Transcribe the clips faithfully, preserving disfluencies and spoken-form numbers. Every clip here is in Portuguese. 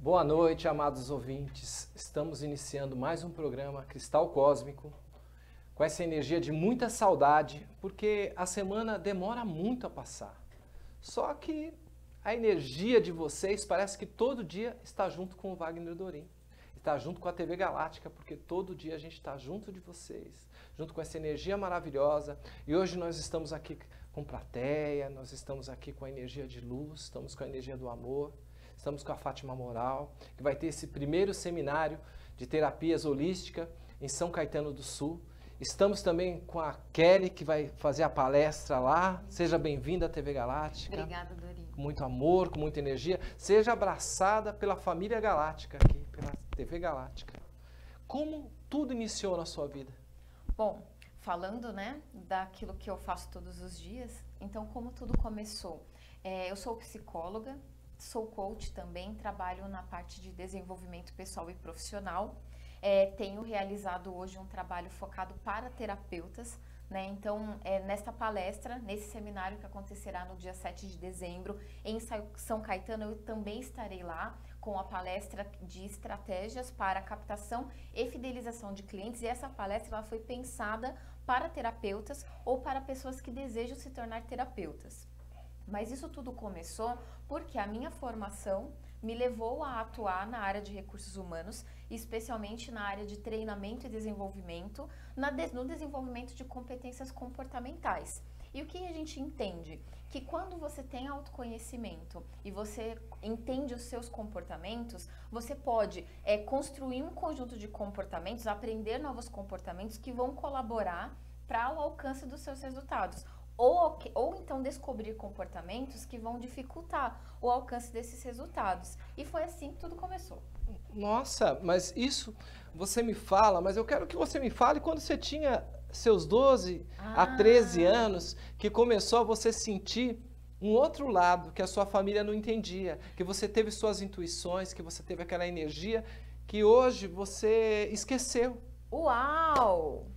Boa noite, amados ouvintes. Estamos iniciando mais um programa Cristal Cósmico, com essa energia de muita saudade, porque a semana demora muito a passar. Só que a energia de vocês parece que todo dia está junto com o Wagner Dorim. Está junto com a T V Galáctica, porque todo dia a gente está junto de vocês, junto com essa energia maravilhosa. E hoje nós estamos aqui com plateia, nós estamos aqui com a energia de luz, estamos com a energia do amor. Estamos com a Fátima Moral, que vai ter esse primeiro seminário de terapias holísticas em São Caetano do Sul. Estamos também com a Kelly, que vai fazer a palestra lá. Seja bem-vinda à T V Galáctica. Obrigada, Dorim. Com muito amor, com muita energia. Seja abraçada pela família Galáctica aqui, pela T V Galáctica. Como tudo iniciou na sua vida? Bom, falando, né, daquilo que eu faço todos os dias, então como tudo começou? É, eu sou psicóloga, sou coach também, trabalho na parte de desenvolvimento pessoal e profissional. É, tenho realizado hoje um trabalho focado para terapeutas, né? Então, é, nesta palestra, nesse seminário que acontecerá no dia sete de dezembro em São Caetano, eu também estarei lá com a palestra de estratégias para captação e fidelização de clientes. E essa palestra ela foi pensada para terapeutas ou para pessoas que desejam se tornar terapeutas. Mas isso tudo começou porque a minha formação me levou a atuar na área de recursos humanos, especialmente na área de treinamento e desenvolvimento, na de, no desenvolvimento de competências comportamentais. E o que a gente entende? Que quando você tem autoconhecimento e você entende os seus comportamentos, você pode é, construir um conjunto de comportamentos, aprender novos comportamentos que vão colaborar para o alcance dos seus resultados. Ou, ou então descobrir comportamentos que vão dificultar o alcance desses resultados. E foi assim que tudo começou. Nossa, mas isso você me fala, mas eu quero que você me fale quando você tinha seus doze ah. a treze anos, que começou a você sentir um outro lado que a sua família não entendia, que você teve suas intuições, que você teve aquela energia que hoje você esqueceu. Uau!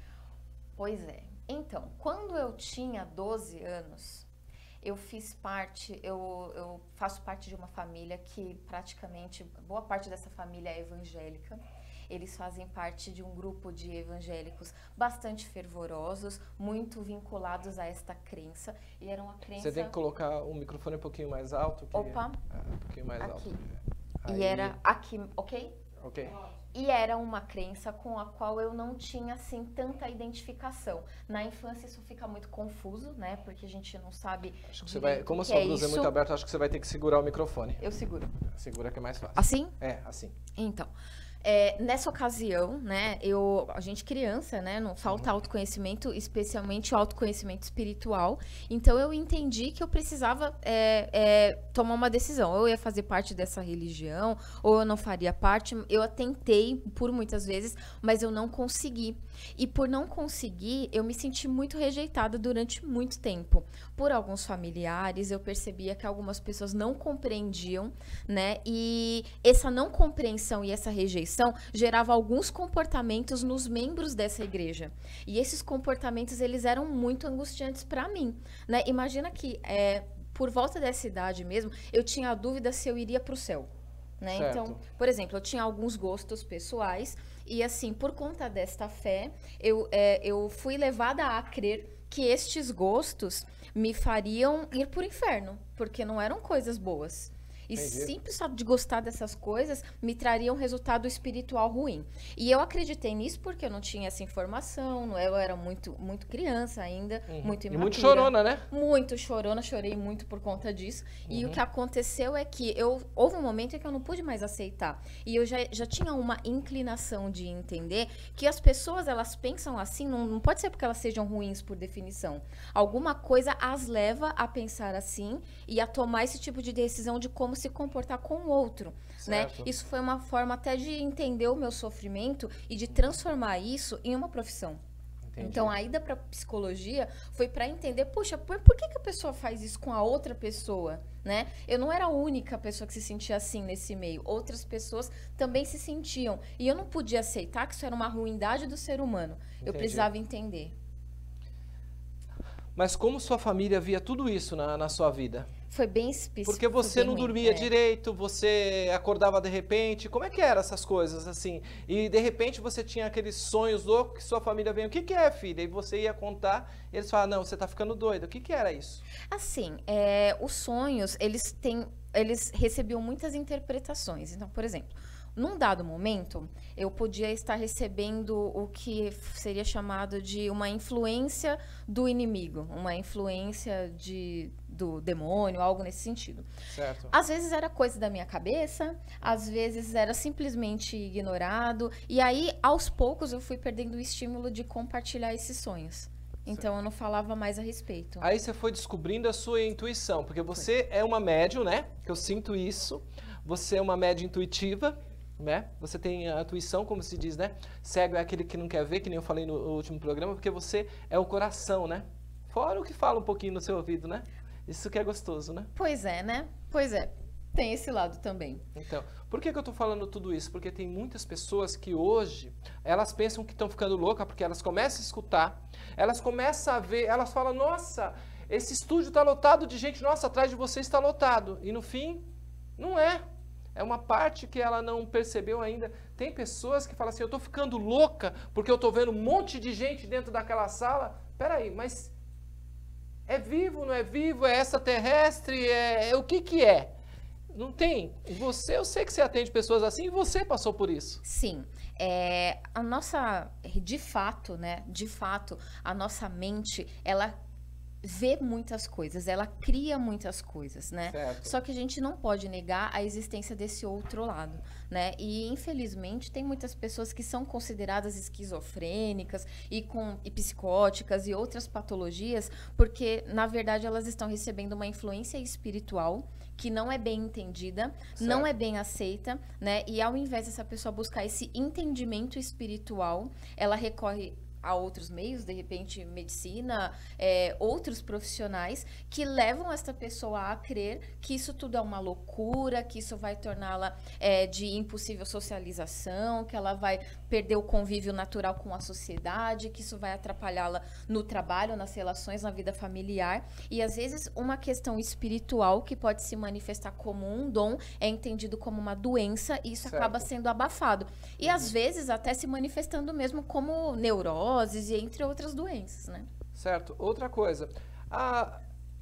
Pois é. Então, quando eu tinha doze anos, eu fiz parte, eu, eu faço parte de uma família que praticamente, boa parte dessa família é evangélica. Eles fazem parte de um grupo de evangélicos bastante fervorosos, muito vinculados a esta crença. E era uma crença... Você tem que colocar o microfone um pouquinho mais alto. Que... Opa! É, um pouquinho mais aqui. alto. Aí... E era aqui, ok? Ok. E era uma crença com a qual eu não tinha, assim, tanta identificação. Na infância isso fica muito confuso, né? Porque a gente não sabe acho que você vai, como a sua é blusa isso. é muito aberta, acho que você vai ter que segurar o microfone. Eu seguro. Segura que é mais fácil. Assim? É, assim. Então... É, nessa ocasião, né, eu, a gente criança, né, não falta autoconhecimento, especialmente o autoconhecimento espiritual, então eu entendi que eu precisava é, é, tomar uma decisão, ou eu ia fazer parte dessa religião, ou eu não faria parte. Eu tentei por muitas vezes, mas eu não consegui, e por não conseguir, eu me senti muito rejeitada durante muito tempo, por alguns familiares. Eu percebia que algumas pessoas não compreendiam, né, e essa não compreensão e essa rejeição gerava alguns comportamentos nos membros dessa igreja. E esses comportamentos, eles eram muito angustiantes para mim, né? Imagina que, é, por volta dessa idade mesmo, eu tinha a dúvida se eu iria para o céu. Né? Então, por exemplo, eu tinha alguns gostos pessoais e, assim, por conta desta fé, eu, é, eu fui levada a crer que estes gostos me fariam ir para o inferno, porque não eram coisas boas. E Entendi. simples só de gostar dessas coisas me traria um resultado espiritual ruim. E eu acreditei nisso porque eu não tinha essa informação, eu era muito, muito criança ainda, Uhum. muito imatura. E muito chorona, né? Muito chorona, chorei muito por conta disso. Uhum. E o que aconteceu é que eu, houve um momento em que eu não pude mais aceitar. E eu já, já tinha uma inclinação de entender que as pessoas, elas pensam assim, não, não pode ser porque elas sejam ruins por definição. Alguma coisa as leva a pensar assim e a tomar esse tipo de decisão de como se comportar com o outro, né? Isso foi uma forma até de entender o meu sofrimento e de transformar isso em uma profissão. Entendi. Então, a ida para psicologia foi para entender, puxa, por, por que, que a pessoa faz isso com a outra pessoa, né? Eu não era a única pessoa que se sentia assim nesse meio. Outras pessoas também se sentiam. E eu não podia aceitar que isso era uma ruindade do ser humano. Entendi. Eu precisava entender. Mas como sua família via tudo isso na, na sua vida? Foi bem específico. Porque você bem não ruim, dormia é. direito, você acordava de repente. Como é que eram essas coisas, assim? E de repente você tinha aqueles sonhos loucos que sua família vem, o que que é, filha? E você ia contar, e eles falavam, não, você tá ficando doida. O que que era isso? Assim, é, os sonhos, eles têm, eles recebiam muitas interpretações. Então, por exemplo, num dado momento, eu podia estar recebendo o que seria chamado de uma influência do inimigo, uma influência de, do demônio, algo nesse sentido. Certo. Às vezes era coisa da minha cabeça, às vezes era simplesmente ignorado, e aí, aos poucos, eu fui perdendo o estímulo de compartilhar esses sonhos. Então, eu não falava mais a respeito. Aí você foi descobrindo a sua intuição, porque você é uma médium, né? Que eu sinto isso. Você é uma médium intuitiva, né? Você tem a intuição, como se diz, né? Cego é aquele que não quer ver, que nem eu falei no último programa, porque você é o coração, né? Fora o que fala um pouquinho no seu ouvido, né? Isso que é gostoso, né? Pois é, né? Pois é. Tem esse lado também. Então, por que que eu estou falando tudo isso? Porque tem muitas pessoas que hoje, elas pensam que estão ficando loucas, porque elas começam a escutar, elas começam a ver, elas falam, nossa, esse estúdio está lotado de gente, nossa, atrás de você está lotado. E no fim, não é. É uma parte que ela não percebeu ainda. Tem pessoas que falam assim, eu estou ficando louca porque eu estou vendo um monte de gente dentro daquela sala. Peraí, mas é vivo, não é vivo? É extraterrestre? É, é o que que é? Não tem. Você, eu sei que você atende pessoas assim e você passou por isso. Sim. É, a nossa, de fato, né? De fato, a nossa mente, ela vê muitas coisas, ela cria muitas coisas, né? Certo. Só que a gente não pode negar a existência desse outro lado, né? E infelizmente tem muitas pessoas que são consideradas esquizofrênicas e com e psicóticas e outras patologias, porque na verdade elas estão recebendo uma influência espiritual que não é bem entendida, Certo. não é bem aceita, né? E ao invés dessa pessoa buscar esse entendimento espiritual, ela recorre a outros meios, de repente medicina, é, outros profissionais que levam esta pessoa a crer que isso tudo é uma loucura, que isso vai torná-la é, de impossível socialização, que ela vai perder o convívio natural com a sociedade, que isso vai atrapalhá-la no trabalho, nas relações, na vida familiar. E às vezes uma questão espiritual que pode se manifestar como um dom é entendido como uma doença e isso Certo. acaba sendo abafado. E às vezes até se manifestando mesmo como neurose, e entre outras doenças, né? Certo. Outra coisa, a,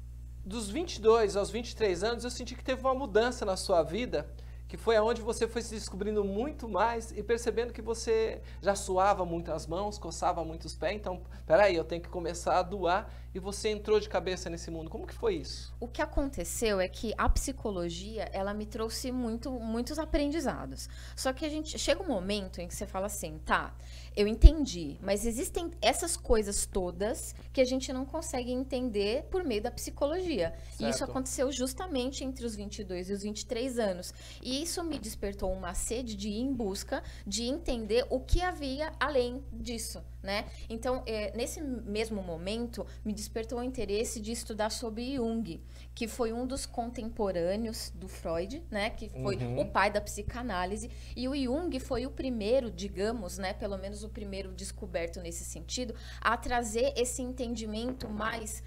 dos vinte e dois aos vinte e três anos, eu senti que teve uma mudança na sua vida, que foi aonde você foi se descobrindo muito mais e percebendo que você já suava muito as mãos, coçava muito os pés, então, peraí, eu tenho que começar a doar, e você entrou de cabeça nesse mundo. Como que foi isso? O que aconteceu é que a psicologia, ela me trouxe muito, muitos aprendizados. Só que a gente chega um momento em que você fala assim, tá, eu entendi, mas existem essas coisas todas que a gente não consegue entender por meio da psicologia. E isso Certo. aconteceu justamente entre os vinte e dois e os vinte e três anos. E isso me despertou uma sede de ir em busca de entender o que havia além disso, né? Então, é, nesse mesmo momento, me despertou o interesse de estudar sobre Jung, que foi um dos contemporâneos do Freud, né? Que foi Uhum. o pai da psicanálise. E o Jung foi o primeiro, digamos, né? Pelo menos o primeiro descoberto nesse sentido, a trazer esse entendimento mais...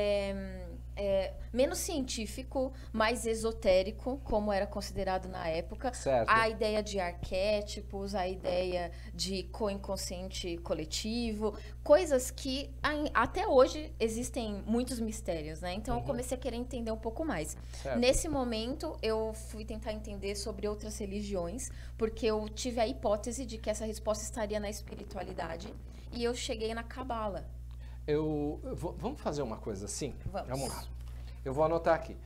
É, é, menos científico, mais esotérico, como era considerado na época. Certo. A ideia de arquétipos, a ideia de co-inconsciente coletivo, coisas que ai- até hoje existem muitos mistérios, né? Então Uhum. eu comecei a querer entender um pouco mais. Certo. Nesse momento, eu fui tentar entender sobre outras religiões, porque eu tive a hipótese de que essa resposta estaria na espiritualidade, e eu cheguei na Cabala. Eu, eu vou- vamos fazer uma coisa assim? Vamos. lá. Eu vou anotar aqui.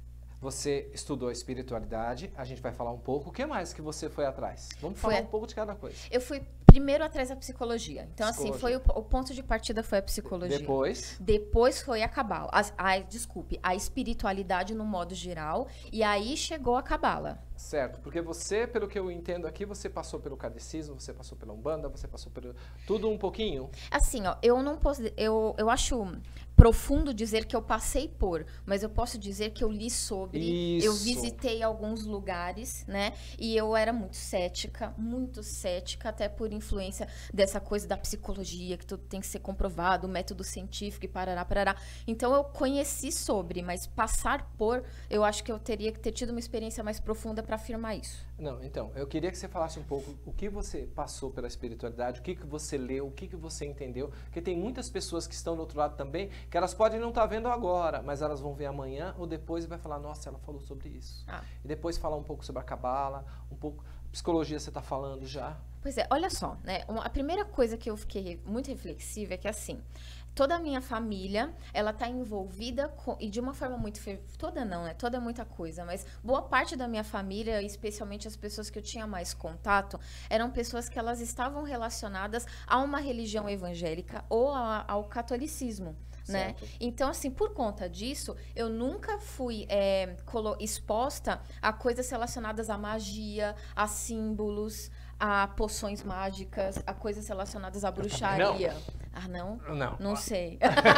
Você estudou espiritualidade, a gente vai falar um pouco. O que mais que você foi atrás? Vamos Foi falar a- um pouco de cada coisa. Eu fui primeiro atrás da psicologia. Então, assim, foi o, o ponto de partida foi a psicologia. Depois, Depois foi a cabala. A, a- desculpe, a espiritualidade no modo geral. E aí chegou a cabala. certo, porque você, pelo que eu entendo aqui, você passou pelo catecismo, você passou pela Umbanda, você passou pelo tudo um pouquinho. Assim, ó, eu não posso. Eu, eu acho profundo dizer que eu passei por, mas eu posso dizer que eu li sobre, Isso. eu visitei alguns lugares, né? E eu era muito cética, muito cética, até por influência dessa coisa da psicologia, que tudo tem que ser comprovado, o método científico e parará, parará. Então eu conheci sobre, mas passar por, eu acho que eu teria que ter tido uma experiência mais profunda para afirmar isso. Não, então, eu queria que você falasse um pouco o que você passou pela espiritualidade, o que, que você leu, o que, que você entendeu, porque tem muitas pessoas que estão do outro lado também, que elas podem não estar vendo agora, mas elas vão ver amanhã ou depois e vai falar, nossa, ela falou sobre isso. Ah. E depois falar um pouco sobre a cabala, um pouco, psicologia você está falando já. Pois é, olha só, né? Uma, a primeira coisa que eu fiquei muito reflexiva é que, assim, toda a minha família, ela tá envolvida com, e de uma forma muito, toda não, né? Toda é muita coisa, mas boa parte da minha família, especialmente as pessoas que eu tinha mais contato, eram pessoas que elas estavam relacionadas a uma religião evangélica ou a, ao catolicismo. Né? Então, assim, por conta disso, eu nunca fui é, exposta a coisas relacionadas à magia, a símbolos, a poções mágicas, a coisas relacionadas à bruxaria. Não. Ah, não? Não. Não sei.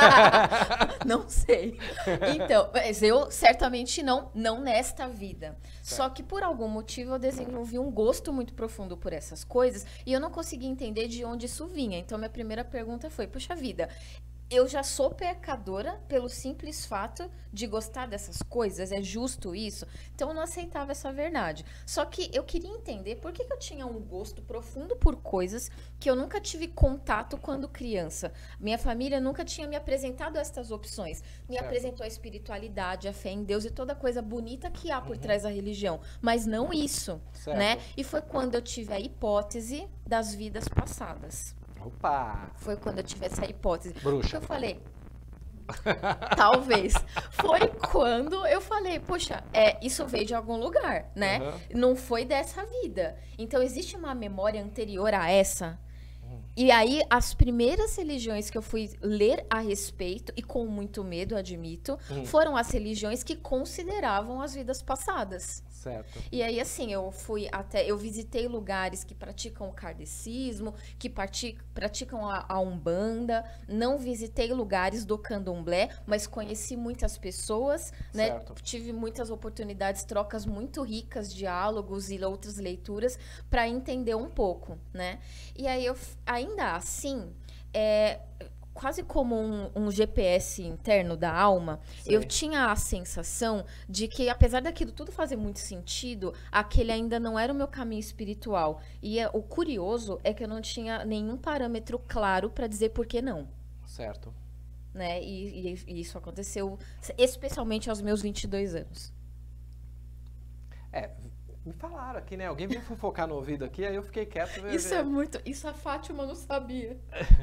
Não sei. Então, mas eu certamente não, não nesta vida. Certo. Só que por algum motivo eu desenvolvi um gosto muito profundo por essas coisas e eu não conseguia entender de onde isso vinha. Então, minha primeira pergunta foi, puxa vida, eu já sou pecadora pelo simples fato de gostar dessas coisas, é justo isso? Então eu não aceitava essa verdade. Só que eu queria entender por que, que eu tinha um gosto profundo por coisas que eu nunca tive contato quando criança. Minha família nunca tinha me apresentado estas opções. Me certo. Apresentou a espiritualidade, a fé em Deus e toda coisa bonita que há por uhum. trás da religião. Mas não isso, certo. Né? E foi quando eu tive a hipótese das vidas passadas. Opa! Foi quando eu tive essa hipótese. Bruxa. Que eu falei, talvez. Foi quando eu falei, poxa, é, isso veio de algum lugar, né? Uhum. Não foi dessa vida. Então, existe uma memória anterior a essa? Uhum. E aí, as primeiras religiões que eu fui ler a respeito, e com muito medo, admito, uhum. foram as religiões que consideravam as vidas passadas. Certo. E aí, assim, eu fui até... Eu visitei lugares que praticam o kardecismo, que praticam, praticam a, a umbanda. Não visitei lugares do candomblé, mas conheci muitas pessoas, né? Certo. Tive muitas oportunidades, trocas muito ricas, diálogos e outras leituras para entender um pouco, né? E aí, eu, ainda assim... É, quase como um, um G P S interno da alma, Sim. eu tinha a sensação de que, apesar daquilo tudo fazer muito sentido, aquele ainda não era o meu caminho espiritual. E é, o curioso é que eu não tinha nenhum parâmetro claro para dizer por que não. Certo. Né? E, e, e isso aconteceu especialmente aos meus vinte e dois anos. É... Me falaram aqui, né? Alguém veio fofocar no ouvido aqui, aí eu fiquei quieto. Isso ver. É muito... Isso a Fátima não sabia.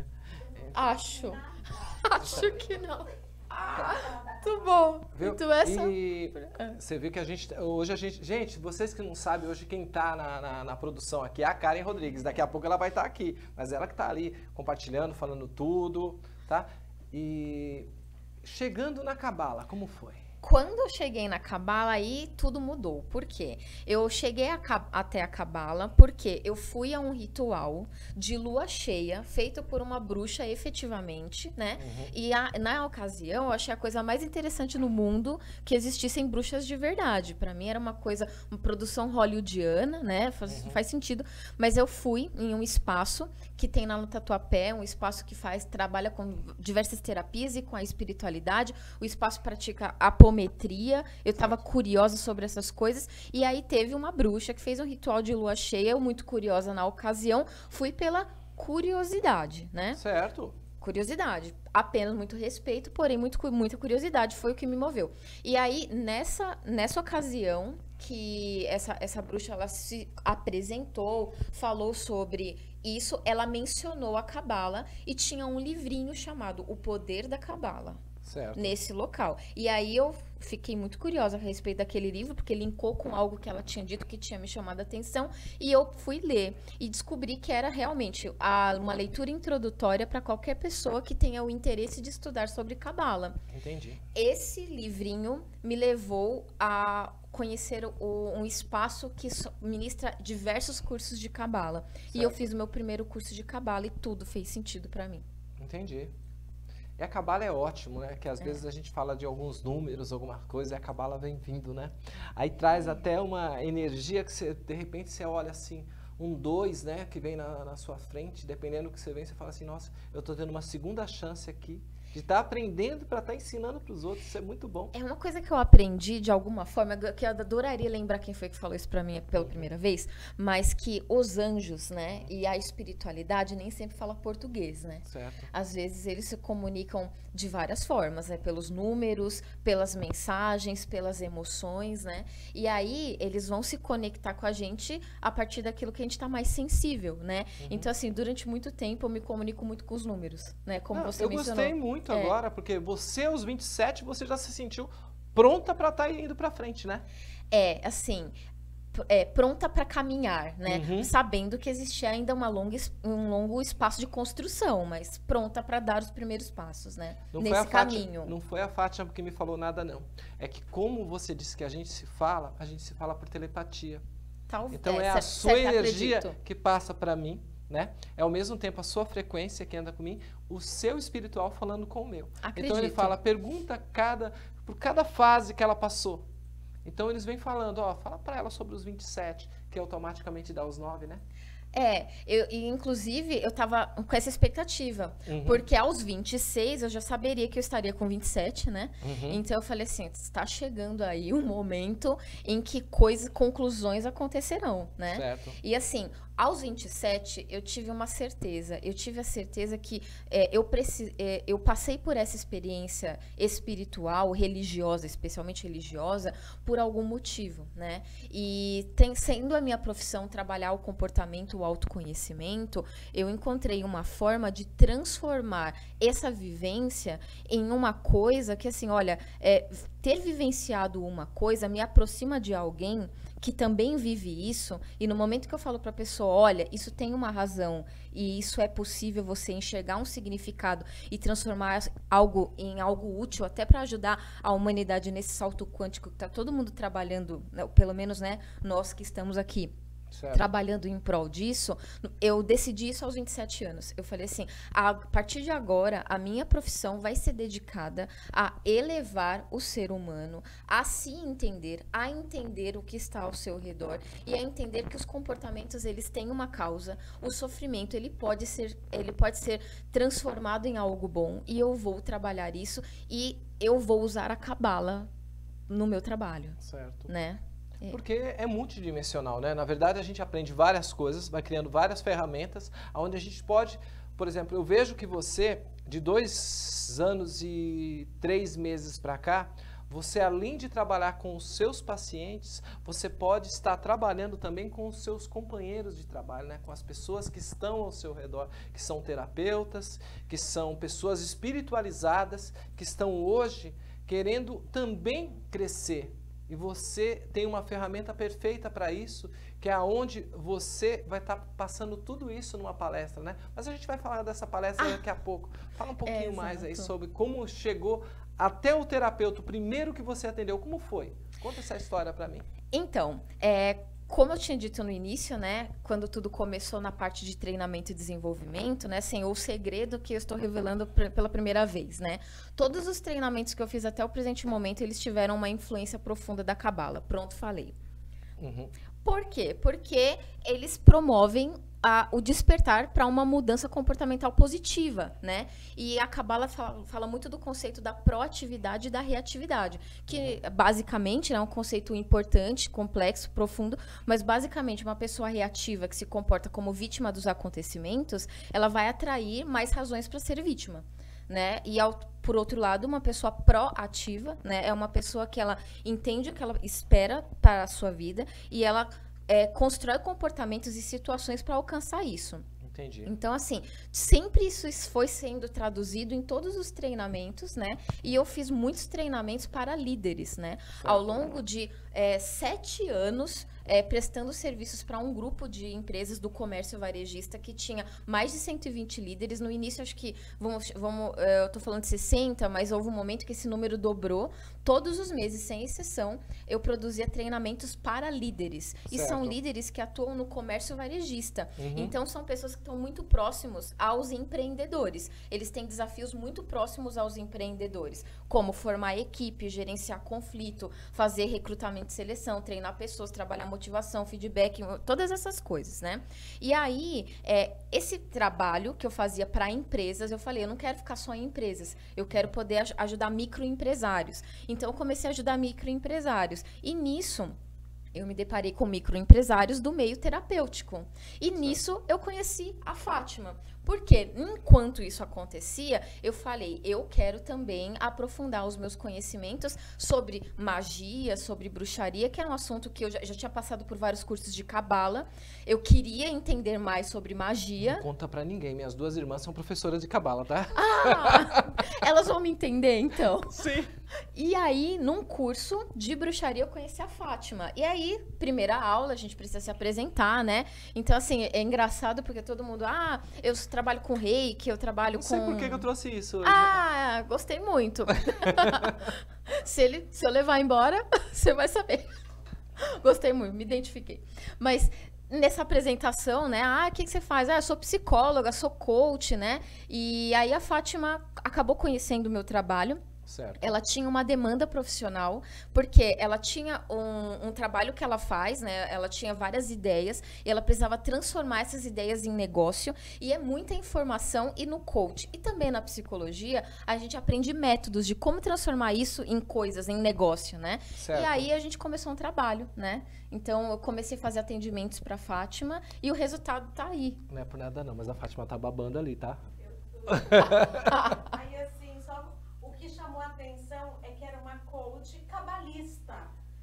Acho. Acho que não. Ah, muito bom. Viu? Muito essa... E você viu que a gente... Hoje a gente... Gente, vocês que não sabem, hoje quem tá na, na, na produção aqui é a Karen Rodrigues. Daqui a pouco ela vai estar aqui. Mas ela que tá ali compartilhando, falando tudo, tá? E chegando na cabala, como foi? Quando eu cheguei na cabala, aí tudo mudou. Por quê? Eu cheguei a, até a cabala porque eu fui a um ritual de lua cheia, feito por uma bruxa efetivamente, né? Uhum. E a, na ocasião, eu achei a coisa mais interessante no mundo que existissem bruxas de verdade. Pra mim era uma coisa, uma produção hollywoodiana, né? Faz, uhum. faz sentido. Mas eu fui em um espaço que tem lá no Tatuapé, um espaço que faz, trabalha com diversas terapias e com a espiritualidade. O espaço pratica apometria. Eu estava curiosa sobre essas coisas. E aí teve uma bruxa que fez um ritual de lua cheia. Eu, muito curiosa na ocasião, fui pela curiosidade, né? Certo. Curiosidade. Apenas muito respeito, porém muito, muita curiosidade foi o que me moveu. E aí, nessa, nessa ocasião que essa, essa bruxa ela se apresentou, falou sobre isso, ela mencionou a cabala e tinha um livrinho chamado O Poder da Cabala. Certo. Nesse local. E aí eu fiquei muito curiosa a respeito daquele livro, porque linkou com algo que ela tinha dito que tinha me chamado a atenção, e eu fui ler e descobri que era realmente a, uma leitura introdutória para qualquer pessoa que tenha o interesse de estudar sobre cabala. Entendi. Esse livrinho me levou a conhecer o, um espaço que ministra diversos cursos de cabala. E eu fiz o meu primeiro curso de cabala e tudo fez sentido para mim. Entendi. E a cabala é ótimo, né? Que às é. vezes a gente fala de alguns números, alguma coisa, e a cabala vem vindo, né? Aí traz é. até uma energia que você, de repente você olha assim, um dois, né? Que vem na, na sua frente, dependendo do que você vê, você fala assim, nossa, eu tô tendo uma segunda chance aqui. De estar tá aprendendo para estar tá ensinando para os outros, isso é muito bom. É uma coisa que eu aprendi de alguma forma, que eu adoraria lembrar quem foi que falou isso para mim pela primeira vez, mas que os anjos, né, e a espiritualidade nem sempre fala português, né? Certo. Às vezes eles se comunicam de várias formas, né, pelos números, pelas mensagens, pelas emoções, né? E aí eles vão se conectar com a gente a partir daquilo que a gente está mais sensível, né? Uhum. Então assim, durante muito tempo eu me comunico muito com os números, né? Como Não, você eu mencionou. Gostei muito. Muito é. agora, porque você aos vinte e sete, você já se sentiu pronta para estar tá indo para frente, né? É, assim, é, pronta para caminhar, né? Uhum. Sabendo que existia ainda uma longa, um longo espaço de construção, mas pronta para dar os primeiros passos, né? Não Nesse foi a caminho. Fátima, não foi a Fátima que me falou nada, não. É que como você disse que a gente se fala, a gente se fala por telepatia. Talvez. Então é, é a sua energia acredito. que passa para mim, né? É ao mesmo tempo a sua frequência que anda comigo, o seu espiritual falando com o meu. Acredito. Então ele fala, pergunta cada, por cada fase que ela passou. Então eles vêm falando, ó, fala para ela sobre os vinte e sete, que automaticamente dá os nove, né? É, eu, e inclusive eu tava com essa expectativa, uhum. porque aos vinte e seis eu já saberia que eu estaria com vinte e sete, né? Uhum. Então eu falei assim, está chegando aí um momento em que coisas, conclusões acontecerão, né? Certo. E assim, aos vinte e sete eu tive uma certeza, eu tive a certeza que é, eu, preci, é, eu passei por essa experiência espiritual, religiosa, especialmente religiosa, por algum motivo, né? E tem, sendo a minha profissão trabalhar o comportamento, o autoconhecimento, eu encontrei uma forma de transformar essa vivência em uma coisa que, assim, olha, é, ter vivenciado uma coisa me aproxima de alguém que também vive isso, e no momento que eu falo para a pessoa, olha, isso tem uma razão, e isso é possível você enxergar um significado e transformar algo em algo útil, até para ajudar a humanidade nesse salto quântico que está todo mundo trabalhando, pelo menos, né, nós que estamos aqui, certo. Trabalhando em prol disso, eu decidi isso aos vinte e sete anos. Eu falei assim, a partir de agora, a minha profissão vai ser dedicada a elevar o ser humano, a se entender, a entender o que está ao seu redor e a entender que os comportamentos, eles têm uma causa, o sofrimento, ele pode ser, ele pode ser transformado em algo bom, e eu vou trabalhar isso, e eu vou usar a cabala no meu trabalho. Certo. Né? Porque é multidimensional, né? Na verdade, a gente aprende várias coisas, vai criando várias ferramentas, onde a gente pode, por exemplo, eu vejo que você, de dois anos e três meses para cá, você, além de trabalhar com os seus pacientes, você pode estar trabalhando também com os seus companheiros de trabalho, né? Com as pessoas que estão ao seu redor, que são terapeutas, que são pessoas espiritualizadas, que estão hoje querendo também crescer. E você tem uma ferramenta perfeita para isso, que é onde você vai estar tá passando tudo isso numa palestra, né? Mas a gente vai falar dessa palestra ah, daqui a pouco. Fala um pouquinho é, mais aí sobre como chegou até o terapeuta, o primeiro que você atendeu. Como foi? Conta essa história para mim. Então, é... como eu tinha dito no início, né, quando tudo começou na parte de treinamento e desenvolvimento, né, assim, o segredo que eu estou revelando pela primeira vez, né, todos os treinamentos que eu fiz até o presente momento, eles tiveram uma influência profunda da Cabala. Pronto, falei. Uhum. Por quê? Porque eles promovem a, o despertar para uma mudança comportamental positiva, né? E a Cabala fala, fala muito do conceito da proatividade e da reatividade, que uhum. basicamente é um conceito importante, complexo, profundo, mas basicamente uma pessoa reativa que se comporta como vítima dos acontecimentos, ela vai atrair mais razões para ser vítima. Né? E, ao, por outro lado, uma pessoa proativa, né? É uma pessoa que ela entende o que ela espera para a sua vida e ela é, constrói comportamentos e situações para alcançar isso. Entendi. Então, assim, sempre isso foi sendo traduzido em todos os treinamentos, né? E eu fiz muitos treinamentos para líderes, né? Certo. Ao longo de é, sete anos, é, prestando serviços para um grupo de empresas do comércio varejista que tinha mais de cento e vinte líderes. No início, acho que, vamos, vamos, eu estou falando de sessenta, mas houve um momento que esse número dobrou. Todos os meses, sem exceção, eu produzia treinamentos para líderes. Certo. E são líderes que atuam no comércio varejista. Uhum. Então, são pessoas que estão muito próximos aos empreendedores. Eles têm desafios muito próximos aos empreendedores, como formar equipe, gerenciar conflito, fazer recrutamento e seleção, treinar pessoas, trabalhar motivação, feedback, todas essas coisas, né? E aí, é, esse trabalho que eu fazia para empresas, eu falei, eu não quero ficar só em empresas, eu quero poder aj- ajudar microempresários. Então, eu comecei a ajudar microempresários. E nisso, eu me deparei com microempresários do meio terapêutico. E nisso, eu conheci a Fátima. Porque, enquanto isso acontecia, eu falei, eu quero também aprofundar os meus conhecimentos sobre magia, sobre bruxaria, que é um assunto que eu já, já tinha passado por vários cursos de cabala. Eu queria entender mais sobre magia. Não conta pra ninguém, minhas duas irmãs são professoras de cabala, tá? Ah, elas vão me entender, então. Sim. E aí, num curso de bruxaria, eu conheci a Fátima. E aí, primeira aula, a gente precisa se apresentar, né? Então, assim, é engraçado porque todo mundo... Ah, eu trabalho com reiki, eu trabalho com... com... Não sei por que eu trouxe isso hoje. Ah, gostei muito. se, ele, se eu levar embora, você vai saber. Gostei muito, me identifiquei. Mas... nessa apresentação, né? Ah, o que, que você faz? Ah, eu sou psicóloga, sou coach, né? E aí a Fátima acabou conhecendo o meu trabalho. Certo. Ela tinha uma demanda profissional, porque ela tinha um, um trabalho que ela faz, né? Ela tinha várias ideias e ela precisava transformar essas ideias em negócio. E é muita informação. E no coach e também na psicologia, a gente aprende métodos de como transformar isso em coisas, em negócio, né? Certo. E aí a gente começou um trabalho, né? Então eu comecei a fazer atendimentos para Fátima e o resultado tá aí. Não é por nada não, mas a Fátima tá babando ali, tá? Eu, eu... Aí assim, só o que chamou a atenção é que era uma coach cabalista,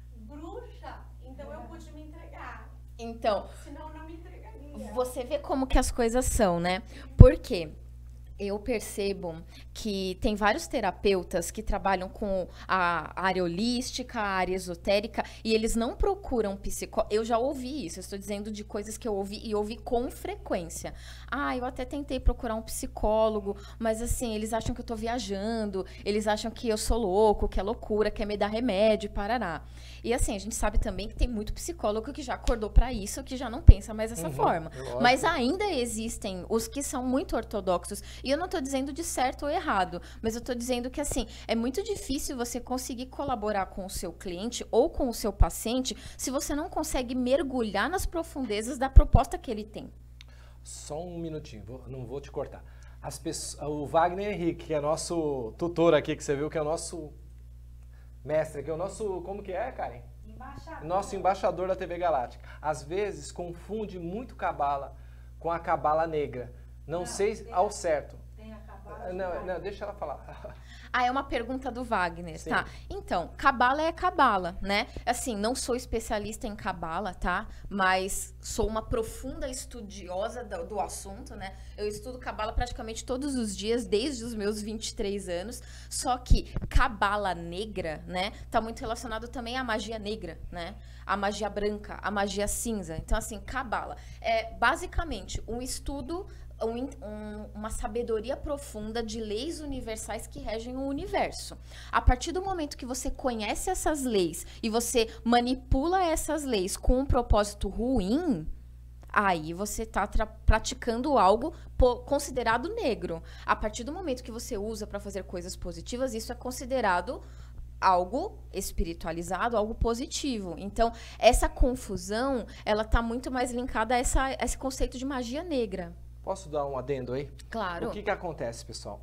bruxa, então eu pude me entregar. Então, senão eu não me entregaria. Você vê como que as coisas são, né? Por quê? Eu percebo que tem vários terapeutas que trabalham com a área holística, a área esotérica, e eles não procuram psicólogo. Eu já ouvi isso, eu estou dizendo de coisas que eu ouvi e ouvi com frequência. Ah, eu até tentei procurar um psicólogo, mas assim, eles acham que eu estou viajando, eles acham que eu sou louco, que é loucura, quer me dar remédio, parará. E assim, a gente sabe também que tem muito psicólogo que já acordou para isso, que já não pensa mais dessa uhum, forma. lógico. Mas ainda existem os que são muito ortodoxos. E eu não estou dizendo de certo ou errado, mas eu estou dizendo que, assim, é muito difícil você conseguir colaborar com o seu cliente ou com o seu paciente se você não consegue mergulhar nas profundezas da proposta que ele tem. Só um minutinho, vou, não vou te cortar. As pessoas, o Wagner Henrique, que é nosso tutor aqui, que você viu que é o nosso mestre, que é o nosso, como que é, Karen? Embaixador. Nosso embaixador da T V Galáctica. Às vezes confunde muito cabala com a cabala negra. Não, não sei ao certo. Não, não, deixa ela falar. Ah, é uma pergunta do Wagner, Sim. tá? Então, cabala é cabala, né? Assim, não sou especialista em cabala, tá? Mas sou uma profunda estudiosa do, do assunto, né? Eu estudo cabala praticamente todos os dias, desde os meus vinte e três anos. Só que cabala negra, né? Tá muito relacionado também à magia negra, né? A magia branca, a magia cinza. Então, assim, cabala é basicamente um estudo... Um, um, uma sabedoria profunda de leis universais que regem o universo. A partir do momento que você conhece essas leis e você manipula essas leis com um propósito ruim, aí você está praticando algo considerado negro. A partir do momento que você usa para fazer coisas positivas, isso é considerado algo espiritualizado, algo positivo. Então, essa confusão, ela está muito mais linkada a, essa, a esse conceito de magia negra. Posso dar um adendo aí? Claro. O que que acontece, pessoal?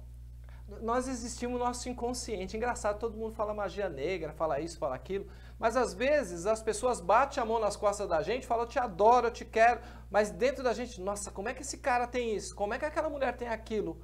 Nós existimos no nosso inconsciente. Engraçado, todo mundo fala magia negra, fala isso, fala aquilo. Mas às vezes as pessoas batem a mão nas costas da gente, falam, eu te adoro, eu te quero. Mas dentro da gente, nossa, como é que esse cara tem isso? Como é que aquela mulher tem aquilo?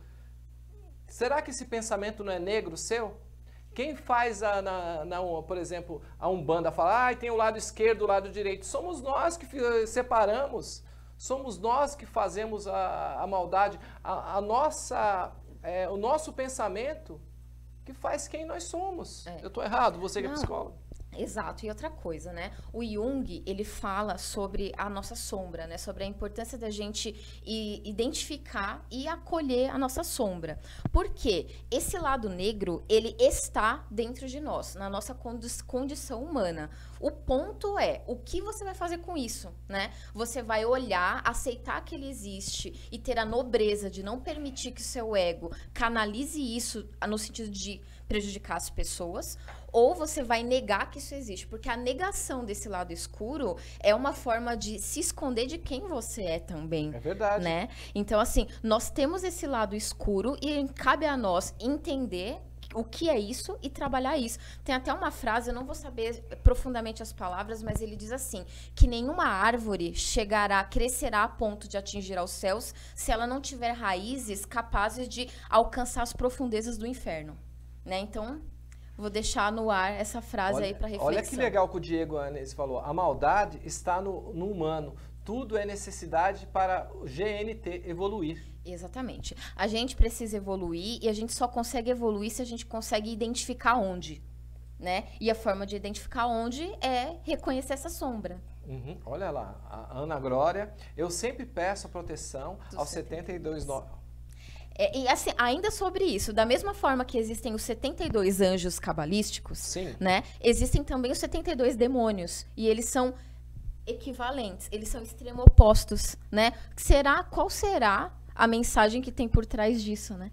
Será que esse pensamento não é negro seu? Quem faz, a, na, na, por exemplo, a Umbanda fala, ah, tem o lado esquerdo, o lado direito. Somos nós que separamos. Somos nós que fazemos a, a maldade, a, a nossa, é, o nosso pensamento que faz quem nós somos. É. Eu estou errado, você que é Não. psicólogo. Exato, e outra coisa, né? O Jung, ele fala sobre a nossa sombra, né? Sobre a importância da gente i- identificar e acolher a nossa sombra. Porque esse lado negro, ele está dentro de nós, na nossa condi- condição humana. O ponto é, o que você vai fazer com isso, né? Você vai olhar, aceitar que ele existe e ter a nobreza de não permitir que o seu ego canalize isso no sentido de prejudicar as pessoas, ou você vai negar que isso existe, porque a negação desse lado escuro é uma forma de se esconder de quem você é também. É verdade. Né? Então, assim, nós temos esse lado escuro e cabe a nós entender o que é isso e trabalhar isso. Tem até uma frase, eu não vou saber profundamente as palavras, mas ele diz assim, que nenhuma árvore chegará, crescerá a ponto de atingir aos céus se ela não tiver raízes capazes de alcançar as profundezas do inferno. Né? Então, vou deixar no ar essa frase olha, aí para reflexão. Olha que legal que o Diego Anes falou. A maldade está no, no humano. Tudo é necessidade para o G N T evoluir. Exatamente. A gente precisa evoluir e a gente só consegue evoluir se a gente consegue identificar onde, né? E a forma de identificar onde é reconhecer essa sombra. Uhum. Olha lá, a Ana Glória. Eu sempre peço a proteção Do aos setenta e dois... No... É, e assim, ainda sobre isso, da mesma forma que existem os setenta e dois anjos cabalísticos, Sim. né? Existem também os setenta e dois demônios. E eles são equivalentes, eles são extremo opostos, né? Será, qual será a mensagem que tem por trás disso, né?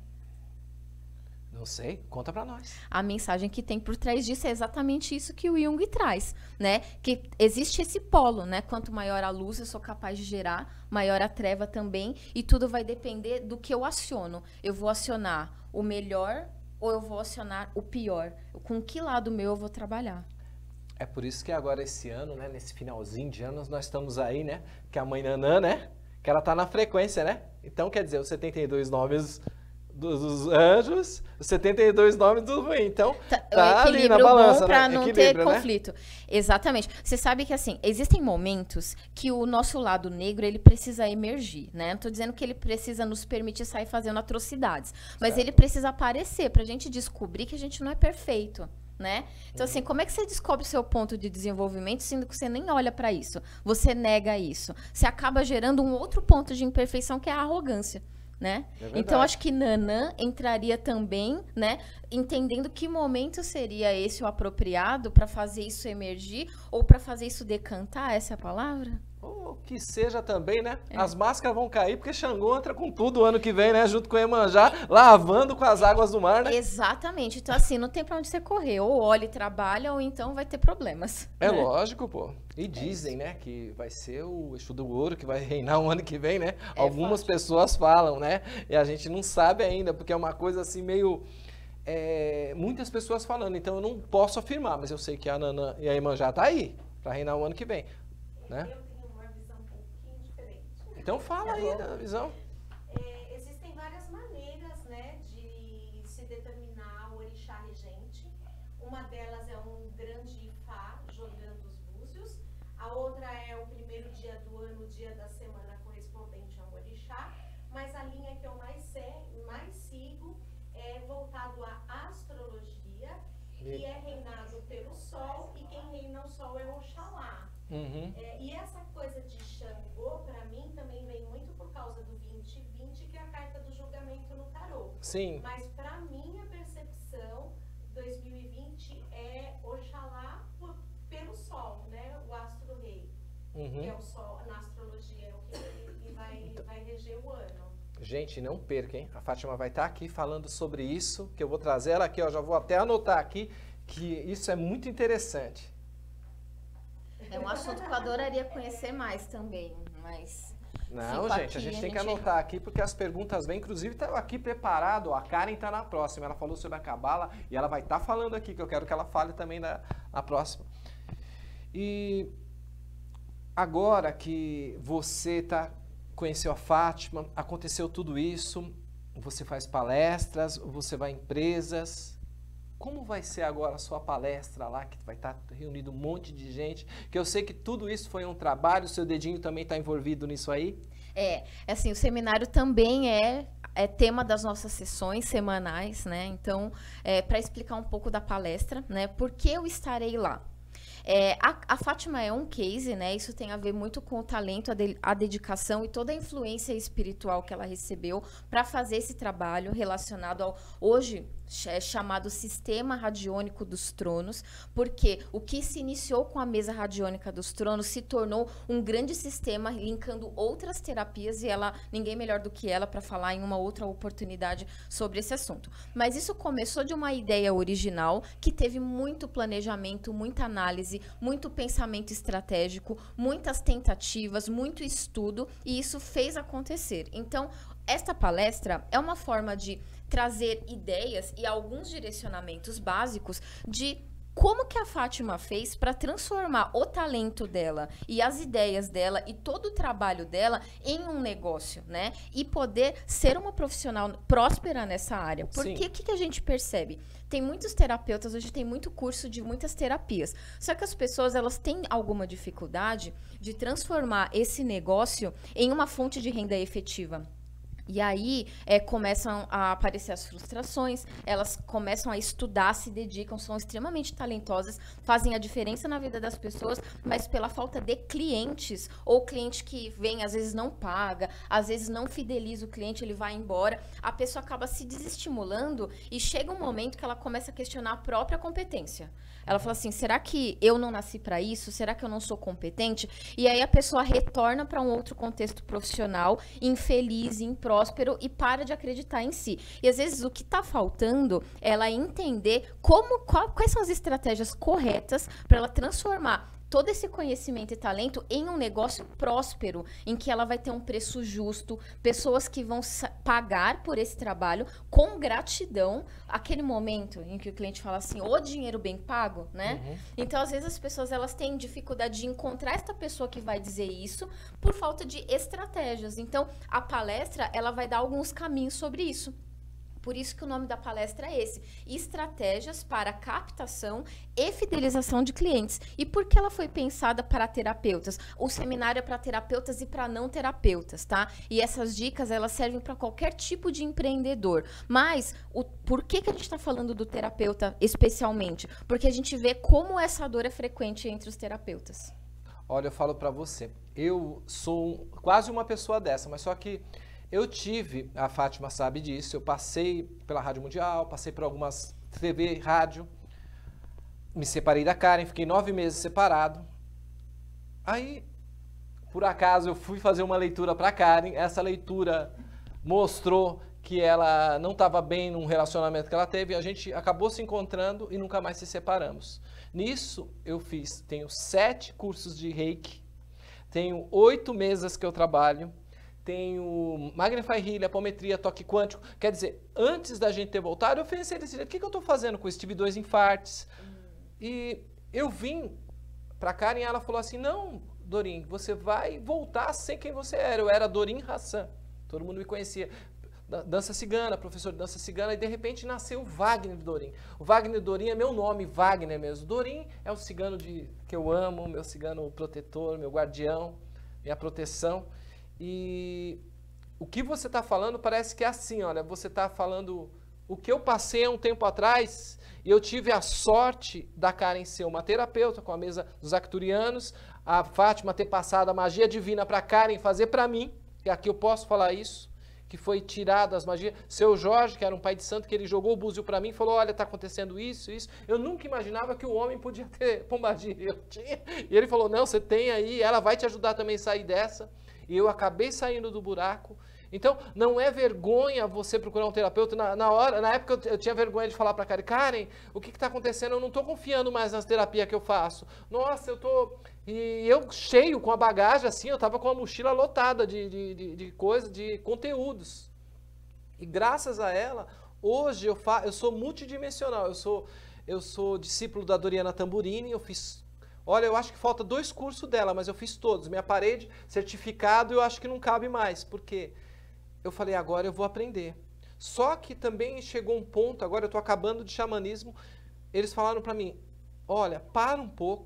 Não sei, conta pra nós. A mensagem que tem por trás disso é exatamente isso que o Jung traz, né? Que existe esse polo, né? Quanto maior a luz eu sou capaz de gerar, maior a treva também, e tudo vai depender do que eu aciono. Eu vou acionar o melhor ou eu vou acionar o pior? Com que lado meu eu vou trabalhar? É por isso que agora esse ano, né, nesse finalzinho de anos, nós estamos aí, né, que a mãe Nanã, né, que ela tá na frequência, né? Então, quer dizer, os setenta e dois nomes dos, dos anjos, os setenta e dois nomes do ruim. Então, tá, tá ali na balança, bom pra né? não Equilíbrio, ter né? conflito. Exatamente. Você sabe que, assim, existem momentos que o nosso lado negro, ele precisa emergir, né? Não tô dizendo que ele precisa nos permitir sair fazendo atrocidades, mas Certo. ele precisa aparecer pra gente descobrir que a gente não é perfeito. Né? Então, assim, como é que você descobre o seu ponto de desenvolvimento, sendo que você nem olha para isso? Você nega isso. Você acaba gerando um outro ponto de imperfeição, que é a arrogância, né? É Então, acho que Nanã entraria também, né? Entendendo que momento seria esse o apropriado para fazer isso emergir ou para fazer isso decantar, essa é a palavra? Ou que seja também, né? É. As máscaras vão cair porque Xangô entra com tudo o ano que vem, né? Junto com o Iemanjá, lavando com as águas do mar, né? Exatamente. Então, assim, não tem para onde você correr. Ou olha e trabalha, ou então vai ter problemas. É né? lógico, pô. E dizem, né, que vai ser o Exu do Ouro que vai reinar o ano que vem, né? É Algumas fácil. pessoas falam, né? E a gente não sabe ainda, porque é uma coisa assim meio... é, muitas pessoas falando, então eu não posso afirmar, mas eu sei que a Nanã e a Iemanjá tá aí, para reinar o ano que vem, né? Eu tenho uma visão um pouquinho diferente. Então fala aí da visão. É, existem várias maneiras, né, de se determinar o orixá regente. Uma delas é um grande Ifá jogando os búzios. A outra é o primeiro dia do ano, o dia da semana correspondente a um orixá. Mas a linha que eu mais, sé, mais sigo é voltado à astrologia, que é reinado pelo Sol, e quem reina o Sol é Oxalá. Uhum. É, e essa coisa de Xangô, para mim, também vem muito por causa do vinte vinte, que é a carta do julgamento no tarô. Sim. Mas para minha percepção, dois mil e vinte é Oxalá por, pelo Sol, né? O astro-rei, Uhum. que é o Sol, na astrologia, é o que e vai, vai reger o ano. Gente, não perca, hein? A Fátima vai estar aqui falando sobre isso, que eu vou trazer ela aqui, ó, já vou até anotar aqui, que isso é muito interessante. É um assunto que eu adoraria conhecer mais também, mas... Não, Fico gente, aqui, a gente a tem que gente- anotar aqui, porque as perguntas vêm, inclusive tá aqui preparado, ó, a Karen tá na próxima, ela falou sobre a Cabala e ela vai estar falando aqui, que eu quero que ela fale também na, na próxima. E agora que você tá, conheceu a Fátima, aconteceu tudo isso, você faz palestras, você vai em empresas, como vai ser agora a sua palestra lá, que vai estar reunido um monte de gente, que eu sei que tudo isso foi um trabalho, o seu dedinho também está envolvido nisso aí? É, assim, o seminário também é, é tema das nossas sessões semanais, né? Então, é, para explicar um pouco da palestra, né? Por que eu estarei lá? É, a, a Fátima é um case, né? Isso tem a ver muito com o talento, a, de, a dedicação e toda a influência espiritual que ela recebeu para fazer esse trabalho relacionado ao hoje é chamado Sistema Radiônico dos Tronos, porque o que se iniciou com a mesa radiônica dos tronos se tornou um grande sistema linkando outras terapias e ela, ninguém melhor do que ela para falar em uma outra oportunidade sobre esse assunto. Mas isso começou de uma ideia original que teve muito planejamento, muita análise, muito pensamento estratégico, muitas tentativas, muito estudo e isso fez acontecer. Então, esta palestra é uma forma de trazer ideias e alguns direcionamentos básicos de como que a Fátima fez para transformar o talento dela e as ideias dela e todo o trabalho dela em um negócio, né? E poder ser uma profissional próspera nessa área. Porque o que, que a gente percebe? Tem muitos terapeutas, hoje tem muito curso de muitas terapias. Só que as pessoas, elas têm alguma dificuldade de transformar esse negócio em uma fonte de renda efetiva. E aí é, começam a aparecer as frustrações, elas começam a estudar, se dedicam, são extremamente talentosas, fazem a diferença na vida das pessoas, mas pela falta de clientes, ou cliente que vem, às vezes não paga, às vezes não fideliza o cliente, ele vai embora, a pessoa acaba se desestimulando e chega um momento que ela começa a questionar a própria competência. Ela fala assim, será que eu não nasci para isso? Será que eu não sou competente? E aí a pessoa retorna para um outro contexto profissional, infeliz, impróspero e para de acreditar em si. E às vezes o que está faltando é ela entender como, qual, quais são as estratégias corretas para ela transformar todo esse conhecimento e talento em um negócio próspero, em que ela vai ter um preço justo, pessoas que vão pagar por esse trabalho com gratidão, aquele momento em que o cliente fala assim, o dinheiro bem pago, né? Uhum. Então, às vezes, as pessoas elas têm dificuldade de encontrar essa pessoa que vai dizer isso por falta de estratégias. Então, a palestra, ela vai dar alguns caminhos sobre isso. Por isso que o nome da palestra é esse, Estratégias para Captação e Fidelização de Clientes. E por que ela foi pensada para terapeutas? O seminário é para terapeutas e para não terapeutas, tá? E essas dicas, elas servem para qualquer tipo de empreendedor. Mas, o, por que, que a gente está falando do terapeuta especialmente? Porque a gente vê como essa dor é frequente entre os terapeutas. Olha, eu falo para você, eu sou quase uma pessoa dessa, mas só que eu tive, a Fátima sabe disso, eu passei pela Rádio Mundial, passei por algumas T V, rádio, me separei da Karen, fiquei nove meses separado. Aí, por acaso, eu fui fazer uma leitura para a Karen, essa leitura mostrou que ela não estava bem num relacionamento que ela teve, a gente acabou se encontrando e nunca mais se separamos. Nisso, eu fiz, tenho sete cursos de Reiki, tenho oito mesas que eu trabalho, tenho Magnify Healing, apometria, toque quântico. Quer dizer, antes da gente ter voltado, eu pensei desse jeito, o que, que eu estou fazendo com isso? Tive dois infartes. Hum. E eu vim para Karen e ela falou assim, não, Dorim, você vai voltar a ser quem você era. Eu era Dorim Hassan, todo mundo me conhecia. Dança cigana, professor de dança cigana, e de repente nasceu o Wagner Dorim. O Wagner Dorim é meu nome, Wagner mesmo. Dorim é o cigano de, que eu amo, meu cigano protetor, meu guardião, minha proteção. E o que você está falando parece que é assim, olha, você está falando o que eu passei há um tempo atrás e eu tive a sorte da Karen ser uma terapeuta com a mesa dos Arcturianos, a Fátima ter passado a magia divina para a Karen fazer para mim, que aqui eu posso falar isso, que foi tirada as magias. Seu Jorge, que era um pai de santo, que ele jogou o búzio para mim e falou, olha, está acontecendo isso, isso. Eu nunca imaginava que o homem podia ter pombagira. Eu tinha. E ele falou, não, você tem aí, ela vai te ajudar também a sair dessa. E eu acabei saindo do buraco. Então, não é vergonha você procurar um terapeuta. Na, na, hora, na época, eu, eu tinha vergonha de falar para a Karen, Karen, o que está acontecendo? Eu não estou confiando mais nas terapias que eu faço. Nossa, eu estou... E eu cheio, com a bagagem, assim, eu estava com a mochila lotada de, de, de, de coisas, de conteúdos. E graças a ela, hoje eu, fa, eu sou multidimensional. Eu sou, eu sou discípulo da Doriana Tamburini, eu fiz... Olha, eu acho que falta dois cursos dela, mas eu fiz todos. Minha parede, certificado, eu acho que não cabe mais. Porque eu falei, agora eu vou aprender. Só que também chegou um ponto, agora eu estou acabando de xamanismo, eles falaram para mim, olha, para um pouco,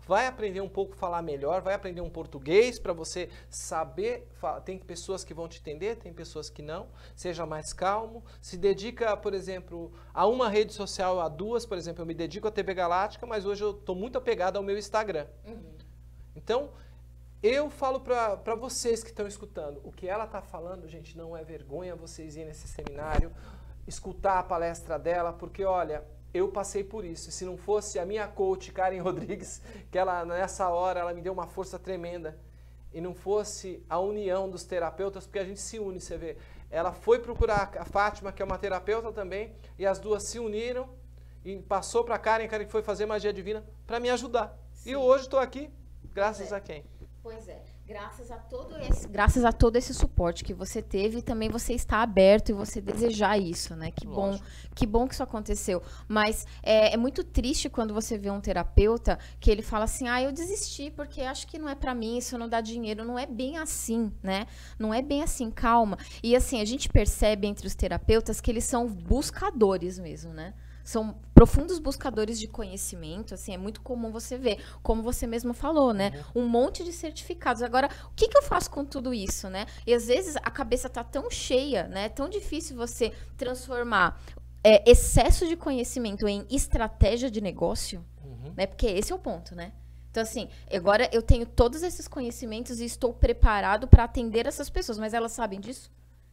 vai aprender um pouco a falar melhor, vai aprender um português para você saber, tem pessoas que vão te entender, tem pessoas que não, seja mais calmo, se dedica, por exemplo, a uma rede social, a duas, por exemplo, eu me dedico à T V Galáctica, mas hoje eu estou muito apegado ao meu Instagram. Uhum. Então, eu falo para vocês que estão escutando, o que ela está falando, gente, não é vergonha vocês irem nesse seminário, escutar a palestra dela, porque, olha, eu passei por isso. Se não fosse a minha coach, Karen Rodrigues, que ela, nessa hora, ela me deu uma força tremenda, e não fosse a união dos terapeutas, porque a gente se une, você vê. Ela foi procurar a Fátima, que é uma terapeuta também, e as duas se uniram, e passou para a Karen, Karen foi fazer magia divina para me ajudar. Sim. E hoje estou aqui, graças é. a quem? Pois é. Graças a todo esse, graças a todo esse suporte que você teve, e também você está aberto e você desejar isso, né? Que bom, que bom que isso aconteceu. Mas é, é muito triste quando você vê um terapeuta que ele fala assim, ah, eu desisti porque acho que não é pra mim, isso não dá dinheiro. Não é bem assim, né? Não é bem assim, calma. E assim, a gente percebe entre os terapeutas que eles são buscadores mesmo, né? São profundos buscadores de conhecimento, assim, é muito comum você ver, como você mesmo falou, né? Um monte de certificados. Agora, o que, que eu faço com tudo isso, né? E às vezes a cabeça tá tão cheia, né? É tão difícil você transformar é, excesso de conhecimento em estratégia de negócio, uhum. né? Porque esse é o ponto, né? Então, assim, agora eu tenho todos esses conhecimentos e estou preparado para atender essas pessoas, mas elas sabem disso?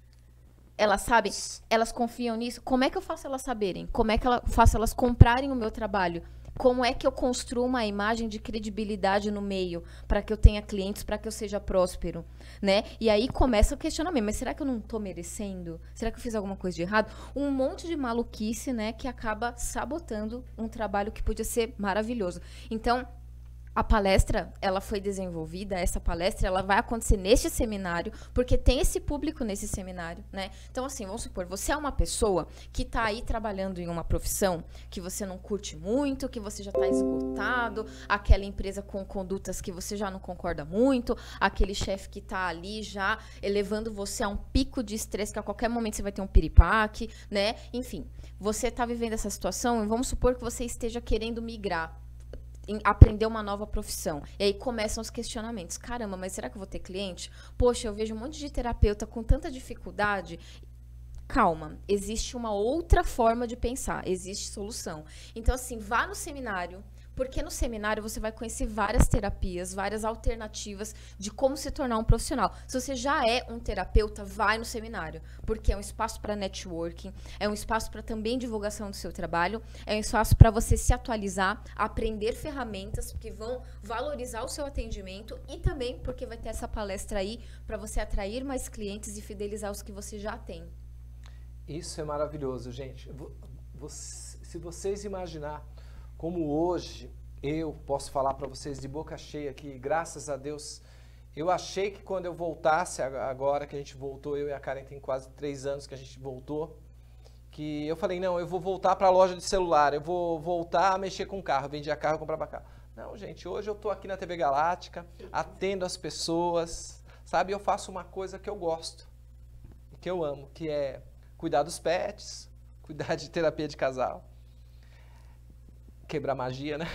Elas sabem, elas confiam nisso. Como é que eu faço elas saberem? Como é que eu faço elas comprarem o meu trabalho? Como é que eu construo uma imagem de credibilidade no meio para que eu tenha clientes, para que eu seja próspero, né? E aí começa o questionamento, mas será que eu não estou merecendo? Será que eu fiz alguma coisa de errado? Um monte de maluquice, né, que acaba sabotando um trabalho que podia ser maravilhoso. Então, a palestra, ela foi desenvolvida, essa palestra, ela vai acontecer neste seminário, porque tem esse público nesse seminário, né? Então, assim, vamos supor, você é uma pessoa que está aí trabalhando em uma profissão que você não curte muito, que você já está esgotado, aquela empresa com condutas que você já não concorda muito, aquele chefe que está ali já elevando você a um pico de estresse, que a qualquer momento você vai ter um piripaque, né? Enfim, você está vivendo essa situação e vamos supor que você esteja querendo migrar, aprender uma nova profissão. E aí começam os questionamentos. Caramba, mas será que eu vou ter cliente? Poxa, eu vejo um monte de terapeuta com tanta dificuldade. Calma, existe uma outra forma de pensar, existe solução. Então, assim, vá no seminário, porque no seminário você vai conhecer várias terapias, várias alternativas de como se tornar um profissional. Se você já é um terapeuta, vai no seminário, porque é um espaço para networking, é um espaço para também divulgação do seu trabalho, é um espaço para você se atualizar, aprender ferramentas que vão valorizar o seu atendimento e também porque vai ter essa palestra aí para você atrair mais clientes e fidelizar os que você já tem. Isso é maravilhoso, gente. Se vocês imaginar como hoje eu posso falar para vocês de boca cheia que, graças a Deus, eu achei que quando eu voltasse, agora que a gente voltou, eu e a Karen tem quase três anos que a gente voltou, que eu falei, não, eu vou voltar para a loja de celular, eu vou voltar a mexer com carro, vendia carro, eu comprava carro. Não, gente, hoje eu estou aqui na T V Galáctica, atendo as pessoas, sabe? Eu faço uma coisa que eu gosto, que eu amo, que é cuidar dos pets, cuidar de terapia de casal. Quebrar magia, né?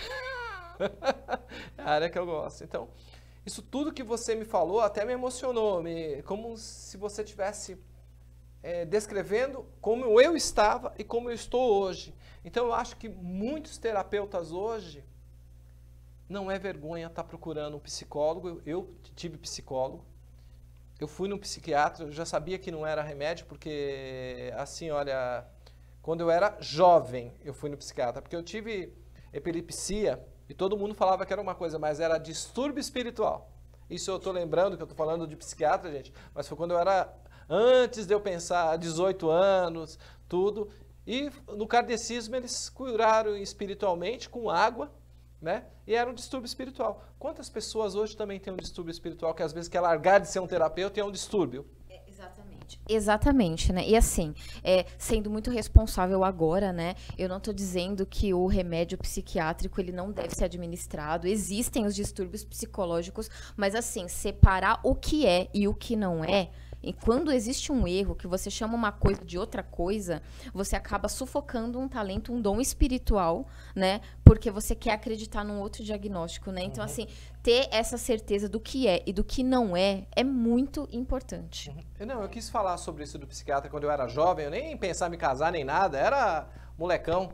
É a área que eu gosto. Então, isso tudo que você me falou até me emocionou, me, como se você estivesse é, descrevendo como eu estava e como eu estou hoje. Então, eu acho que muitos terapeutas hoje, não é vergonha estar procurando um psicólogo. Eu tive psicólogo, eu fui num psiquiatra, eu já sabia que não era remédio, porque, assim, olha, quando eu era jovem, eu fui no psiquiatra, porque eu tive epilepsia, e todo mundo falava que era uma coisa, mas era distúrbio espiritual. Isso eu estou lembrando que eu estou falando de psiquiatra, gente, mas foi quando eu era, antes de eu pensar, dezoito anos, tudo. E no kardecismo eles curaram espiritualmente com água, né? E era um distúrbio espiritual. Quantas pessoas hoje também têm um distúrbio espiritual, que às vezes quer largar de ser um terapeuta e é um distúrbio? Exatamente. Exatamente, né? E assim, é, sendo muito responsável agora, né? Eu não estou dizendo que o remédio psiquiátrico ele não deve ser administrado. Existem os distúrbios psicológicos, mas assim, separar o que é e o que não é, E quando existe um erro, que você chama uma coisa de outra coisa, você acaba sufocando um talento, um dom espiritual, né? Porque você quer acreditar num outro diagnóstico, né? Então, uhum. assim, ter essa certeza do que é e do que não é, é muito importante. Uhum. Não, eu quis falar sobre isso do psiquiatra quando eu era jovem, eu nem pensava em me casar nem nada, era molecão.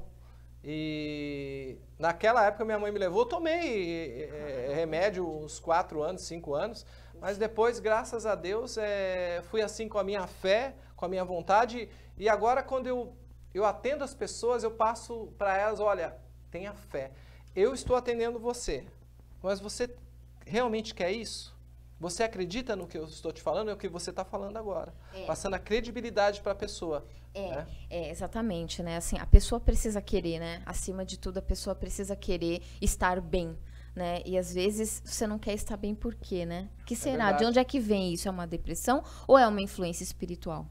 E naquela época minha mãe me levou, eu tomei é, remédio uns quatro anos, cinco anos, mas depois, graças a Deus, é, fui assim com a minha fé, com a minha vontade, e agora quando eu, eu atendo as pessoas, eu passo para elas, olha, tenha fé. Eu estou atendendo você, mas você realmente quer isso? Você acredita no que eu estou te falando? É o que você está falando agora. É. Passando a credibilidade para a pessoa. É, né? é, exatamente, né? Assim, a pessoa precisa querer, né? Acima de tudo, a pessoa precisa querer estar bem, né? E às vezes você não quer estar bem por quê, né? Que será? É de onde é que vem isso? É uma depressão ou é uma influência espiritual?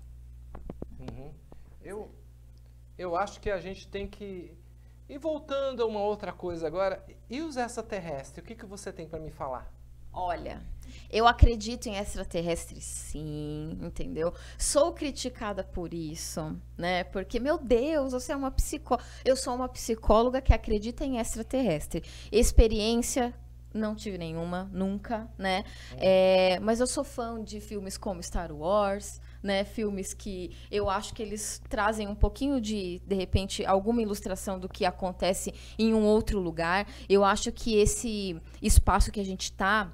Uhum. Eu, eu acho que a gente tem que... E voltando a uma outra coisa agora, e os extraterrestres? O que, que você tem para me falar? Olha, eu acredito em extraterrestres, sim, entendeu? Sou criticada por isso, né? Porque, meu Deus, você é uma psicóloga. Eu sou uma psicóloga que acredita em extraterrestre. Experiência, não tive nenhuma, nunca, né? É, mas eu sou fã de filmes como Star Wars, né? Filmes que eu acho que eles trazem um pouquinho de, de repente, alguma ilustração do que acontece em um outro lugar. Eu acho que esse espaço que a gente está...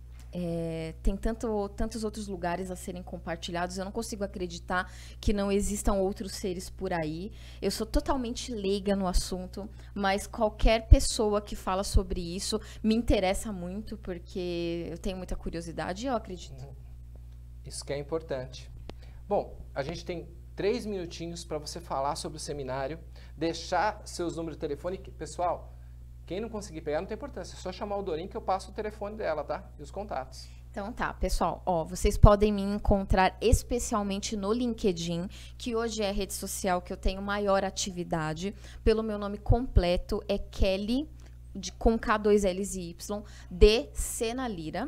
É, tem tanto, tantos outros lugares a serem compartilhados, eu não consigo acreditar que não existam outros seres por aí. Eu sou totalmente leiga no assunto, mas qualquer pessoa que fala sobre isso me interessa muito, porque eu tenho muita curiosidade e eu acredito. Isso que é importante. Bom, a gente tem três minutinhos para você falar sobre o seminário, deixar seus números de telefone. Pessoal, quem não conseguir pegar, não tem importância. É só chamar o Dorim que eu passo o telefone dela, tá? E os contatos. Então tá, pessoal, ó, vocês podem me encontrar especialmente no LinkedIn, que hoje é a rede social que eu tenho maior atividade. Pelo meu nome completo, é Kelly, de, com K dois L's e Y, de Senalira.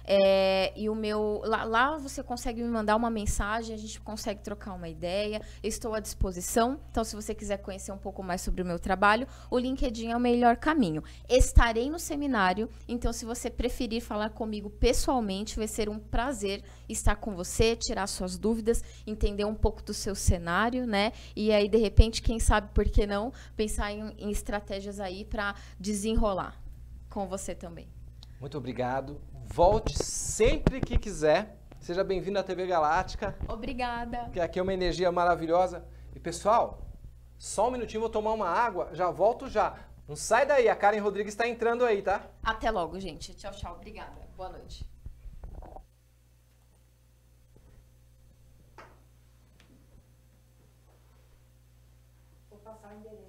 É, e o meu lá, lá você consegue me mandar uma mensagem, a gente consegue trocar uma ideia. Eu estou à disposição, então se você quiser conhecer um pouco mais sobre o meu trabalho, o LinkedIn é o melhor caminho. Estarei no seminário, então se você preferir falar comigo pessoalmente, vai ser um prazer estar com você, tirar suas dúvidas, entender um pouco do seu cenário, né? E aí de repente, quem sabe por que não, pensar em, em estratégias aí para desenrolar com você também. Muito obrigado. Volte sempre que quiser. Seja bem-vindo à T V Galáctica. Obrigada. Que aqui é uma energia maravilhosa. E pessoal, só um minutinho, vou tomar uma água. Já volto já. Não sai daí, a Karen Rodrigues está entrando aí, tá? Até logo, gente. Tchau, tchau. Obrigada. Boa noite. Vou passar o endereço.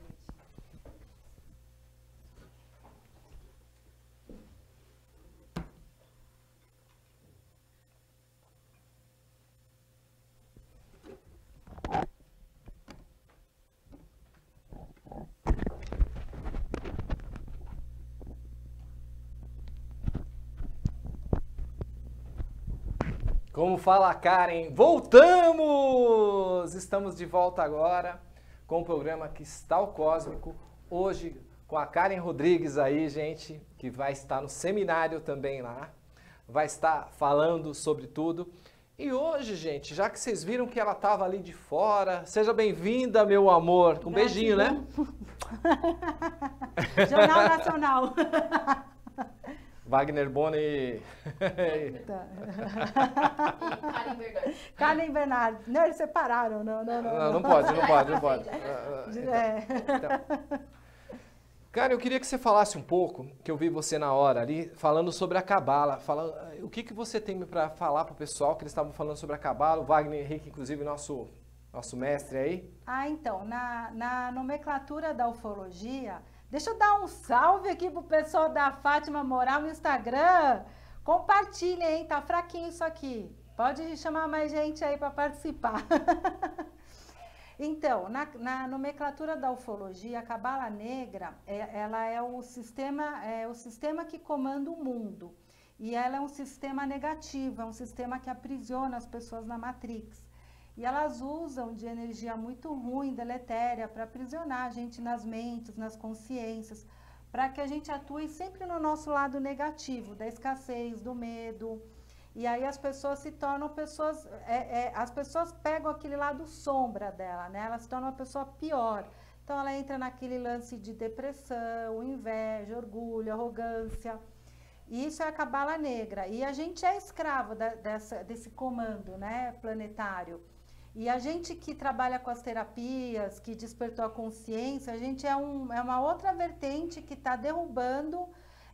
Como fala a Karen, voltamos! Estamos de volta agora com o programa Cristal Cósmico. Hoje com a Karen Rodrigues aí, gente, que vai estar no seminário também lá. Vai estar falando sobre tudo. E hoje, gente, já que vocês viram que ela estava ali de fora, seja bem-vinda, meu amor. Um beijinho, né? Jornal Nacional. Wagner Boni e... Tá. Karen Bernardo. Karen Bernardo. Não, eles separaram. Não, não, não. Não, não pode, não pode, não pode. É. Então, cara, eu queria que você falasse um pouco, que eu vi você na hora ali, falando sobre a Cabala. Falando, o que, que você tem para falar para o pessoal, que eles estavam falando sobre a Cabala, o Wagner Henrique, inclusive, nosso, nosso mestre aí. Ah, então, na, na nomenclatura da ufologia... Deixa eu dar um salve aqui pro pessoal da Fátima Moral no Instagram. Compartilhem, hein? Tá fraquinho isso aqui. Pode chamar mais gente aí para participar. Então, na, na nomenclatura da ufologia, a Cabala Negra, é, ela é o sistema, é o sistema que comanda o mundo. e ela é um sistema negativo, é um sistema que aprisiona as pessoas na Matrix. E elas usam de energia muito ruim, deletéria, para aprisionar a gente nas mentes, nas consciências, para que a gente atue sempre no nosso lado negativo, da escassez, do medo. E aí as pessoas se tornam pessoas, é, é, as pessoas pegam aquele lado sombra dela, né? Ela se torna uma pessoa pior. Então ela entra naquele lance de depressão, inveja, orgulho, arrogância. E isso é a cabala negra. E a gente é escravo da, dessa, desse comando, né, planetário. E a gente que trabalha com as terapias, que despertou a consciência, a gente é, um, é uma outra vertente que está derrubando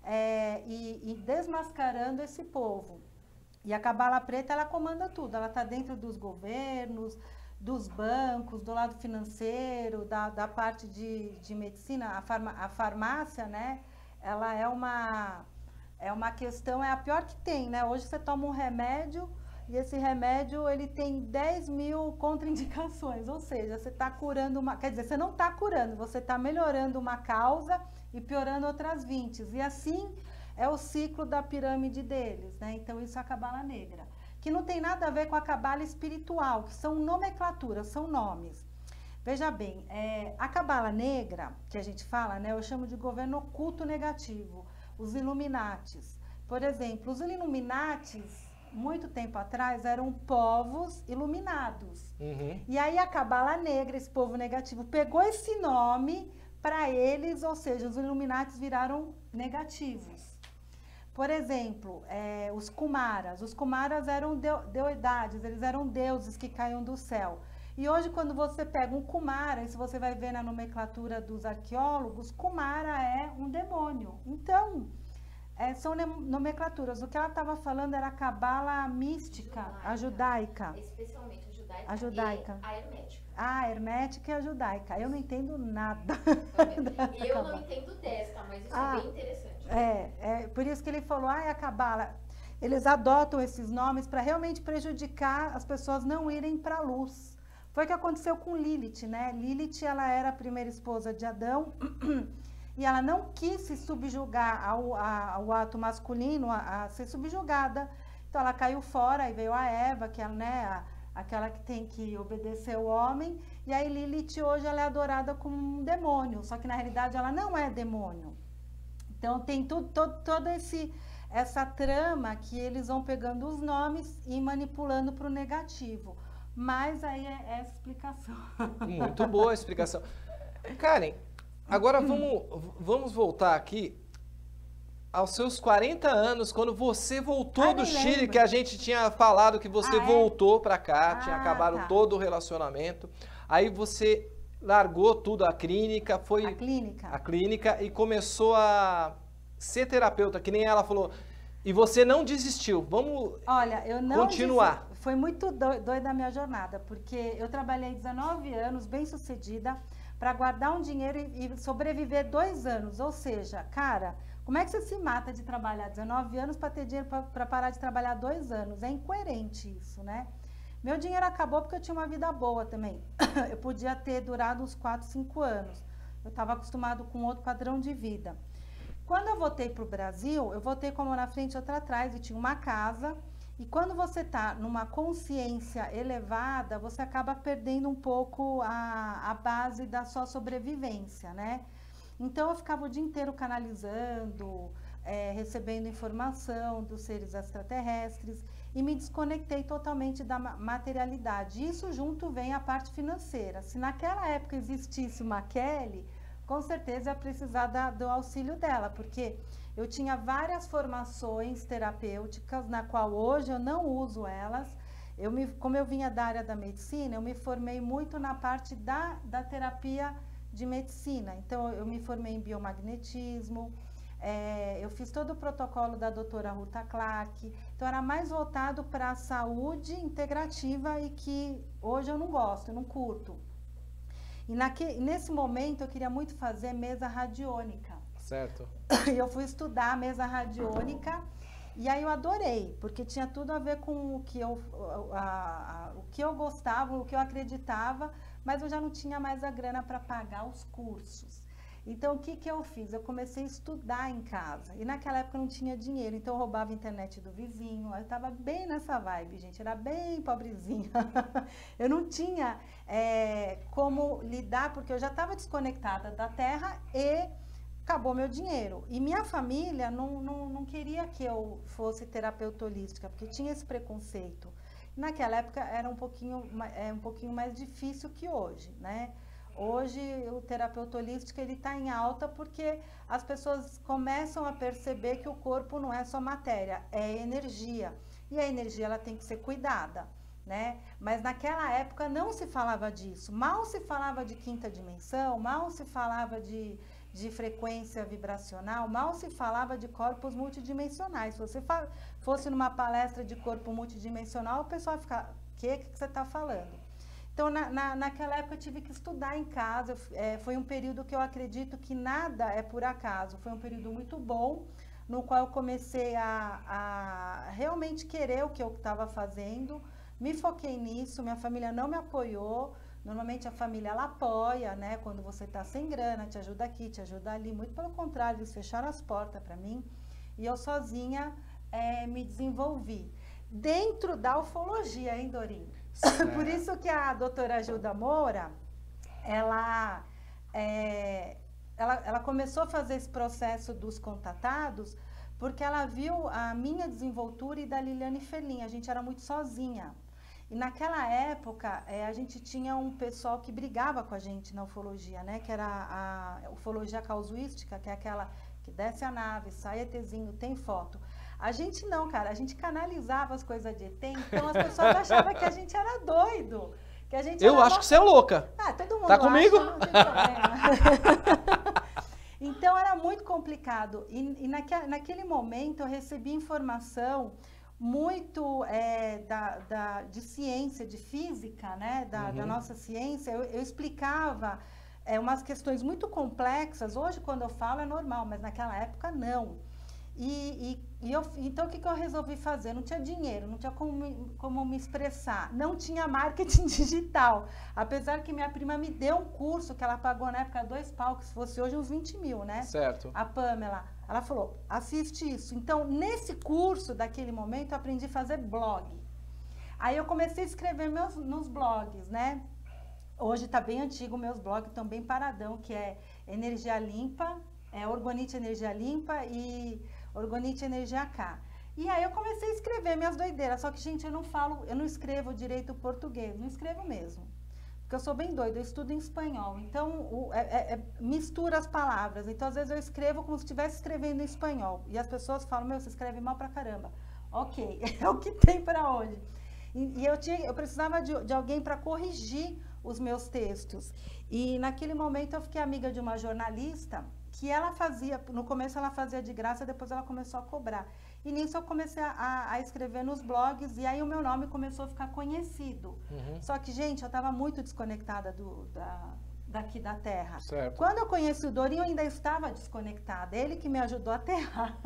é, e, e desmascarando esse povo. E a cabala preta, ela comanda tudo. Ela está dentro dos governos, dos bancos, do lado financeiro, da, da parte de, de medicina. A, farma, a farmácia, né? Ela é uma, é uma questão, é a pior que tem, né? Hoje você toma um remédio e esse remédio, ele tem dez mil contraindicações. Ou seja, você está curando uma... Quer dizer, você não está curando, você está melhorando uma causa e piorando outras vinte. E assim é o ciclo da pirâmide deles, né? Então, isso é a cabala negra. Que não tem nada a ver com a cabala espiritual, que são nomenclaturas, são nomes. Veja bem, é, a cabala negra, que a gente fala, né? Eu chamo de governo oculto negativo, os Illuminatis. Por exemplo, os Illuminatis, muito tempo atrás, eram povos iluminados. Uhum. E aí a cabala negra, esse povo negativo, pegou esse nome para eles, ou seja, os Illuminatis viraram negativos. Por exemplo, é, os Kumaras. Os Kumaras eram deidades, eles eram deuses que caíam do céu. E hoje, quando você pega um Kumara, e se você vai ver na nomenclatura dos arqueólogos, Kumara é um demônio. Então, é, são nomenclaturas. O que ela estava falando era a cabala mística, judaica, a judaica. Especialmente a judaica, a judaica e a hermética. Ah, a hermética e a judaica. Eu não entendo nada. E eu não entendo desta, mas isso ah, é bem interessante. É, é, por isso que ele falou, ah, a cabala. Eles adotam esses nomes para realmente prejudicar as pessoas não irem para a luz. Foi o que aconteceu com Lilith, né? Lilith, ela era a primeira esposa de Adão e ela não quis se subjugar ao, ao ato masculino, a, a ser subjugada. Então, ela caiu fora e veio a Eva, que é, né, a, aquela que tem que obedecer o homem. E aí Lilith, hoje, ela é adorada como um demônio, só que na realidade ela não é demônio. Então, tem tudo, todo, todo esse... essa trama que eles vão pegando os nomes e manipulando para o negativo. Mas aí é essa explicação. Muito boa a explicação. Karen, agora vamos, vamos voltar aqui aos seus quarenta anos, quando você voltou ah, do Chile, lembro. Que a gente tinha falado que você ah, voltou é? para cá, ah, tinha acabado tá. todo o relacionamento. Aí você largou tudo, a clínica, foi... A clínica. A clínica e começou a ser terapeuta, que nem ela falou... E você não desistiu, vamos Olha, eu não continuar. Desisti. Foi muito doida a minha jornada, porque eu trabalhei dezenove anos, bem sucedida, para guardar um dinheiro e, e sobreviver dois anos. Ou seja, cara, como é que você se mata de trabalhar dezenove anos para ter dinheiro para parar de trabalhar dois anos? É incoerente isso, né? Meu dinheiro acabou porque eu tinha uma vida boa também. Eu podia ter durado uns quatro, cinco anos. Eu estava acostumado com outro padrão de vida. Quando eu voltei para o Brasil, eu voltei com a mão na frente e outra atrás e tinha uma casa. E quando você está numa consciência elevada, você acaba perdendo um pouco a, a base da sua sobrevivência, né? Então, eu ficava o dia inteiro canalizando, é, recebendo informação dos seres extraterrestres e me desconectei totalmente da materialidade. Isso junto vem a parte financeira. Se naquela época existisse uma Kelly... com certeza ia precisar da, do auxílio dela, porque eu tinha várias formações terapêuticas, na qual hoje eu não uso elas. Eu me, como eu vinha da área da medicina, eu me formei muito na parte da, da terapia de medicina. Então, eu me formei em biomagnetismo, é, eu fiz todo o protocolo da doutora Ruta Clark. Então, era mais voltado para a saúde integrativa e que hoje eu não gosto, eu não curto. E naque, nesse momento eu queria muito fazer mesa radiônica. Certo. E eu fui estudar a mesa radiônica e aí eu adorei, porque tinha tudo a ver com o que eu, a, a, o que eu gostava, o que eu acreditava, mas eu já não tinha mais a grana para pagar os cursos. Então, o que, que eu fiz? Eu comecei a estudar em casa. E naquela época eu não tinha dinheiro, então eu roubava a internet do vizinho. Eu estava bem nessa vibe, gente. Era bem pobrezinha. Eu não tinha é, como lidar, porque eu já estava desconectada da terra e acabou meu dinheiro. E minha família não, não, não queria que eu fosse terapeuta holística, porque tinha esse preconceito. Naquela época era um pouquinho, é, um pouquinho mais difícil que hoje, né? Hoje o terapeuta holístico ele está em alta porque as pessoas começam a perceber que o corpo não é só matéria, é energia. E a energia ela tem que ser cuidada, né? Mas naquela época não se falava disso. Mal se falava de quinta dimensão, mal se falava de, de frequência vibracional, mal se falava de corpos multidimensionais. Se você fa- fosse numa palestra de corpo multidimensional, o pessoal fica, o que, que você está falando? Então, na, na, naquela época, eu tive que estudar em casa. É, foi um período que eu acredito que nada é por acaso. Foi um período muito bom, no qual eu comecei a, a realmente querer o que eu estava fazendo. Me foquei nisso, minha família não me apoiou. Normalmente, a família, ela apoia, né? Quando você está sem grana, te ajuda aqui, te ajuda ali. Muito pelo contrário, eles fecharam as portas para mim. E eu sozinha é, me desenvolvi. Dentro da ufologia, hein, Dorinha? Por isso que a doutora Gilda Moura, ela, é, ela, ela começou a fazer esse processo dos contatados, porque ela viu a minha desenvoltura e da Liliane Ferlin. A gente era muito sozinha. E naquela época, é, a gente tinha um pessoal que brigava com a gente na ufologia, né? Que era a, a ufologia casuística, que é aquela que desce a nave, sai ETzinho, tem foto. A gente não, cara, a gente canalizava as coisas de E T, então as pessoas achavam que a gente era doido. Que a gente Eu era acho que você é louca. Ah, todo mundo Tá comigo? acha, não tem problema. Então era muito complicado. E, e naque, naquele momento eu recebi informação muito é, da, da, de ciência, de física, né? Da, Uhum. da nossa ciência. Eu, eu explicava é, umas questões muito complexas. Hoje, quando eu falo, é normal, mas naquela época não. E, e, e eu, então, o que, que eu resolvi fazer? Não tinha dinheiro, não tinha como me, como me expressar, não tinha marketing digital. Apesar que minha prima me deu um curso que ela pagou na época dois pau, que se fosse hoje uns vinte mil, né? Certo. A Pamela, ela falou, assiste isso. Então, nesse curso, daquele momento, eu aprendi a fazer blog. Aí eu comecei a escrever meus, nos blogs, né? Hoje está bem antigo, meus blogs estão bem paradão, que é Energia Limpa, é Orgonite Energia Limpa e Orgonite Energia K. E aí eu comecei a escrever minhas doideiras, só que, gente, eu não falo, eu não escrevo direito português, não escrevo mesmo. Porque eu sou bem doida, eu estudo em espanhol, então o, é, é, é, mistura as palavras. Então, às vezes, eu escrevo como se estivesse escrevendo em espanhol. E as pessoas falam, meu, você escreve mal pra caramba. Ok, é o que tem para hoje. E, e eu, tinha, eu precisava de, de alguém para corrigir os meus textos. E naquele momento eu fiquei amiga de uma jornalista que ela fazia, no começo ela fazia de graça, depois ela começou a cobrar. E nisso eu comecei a, a escrever nos blogs, e aí o meu nome começou a ficar conhecido. Uhum. Só que, gente, eu estava muito desconectada do, da, daqui da Terra. Certo. Quando eu conheci o Dorinho, eu ainda estava desconectada. Ele que me ajudou a aterrar.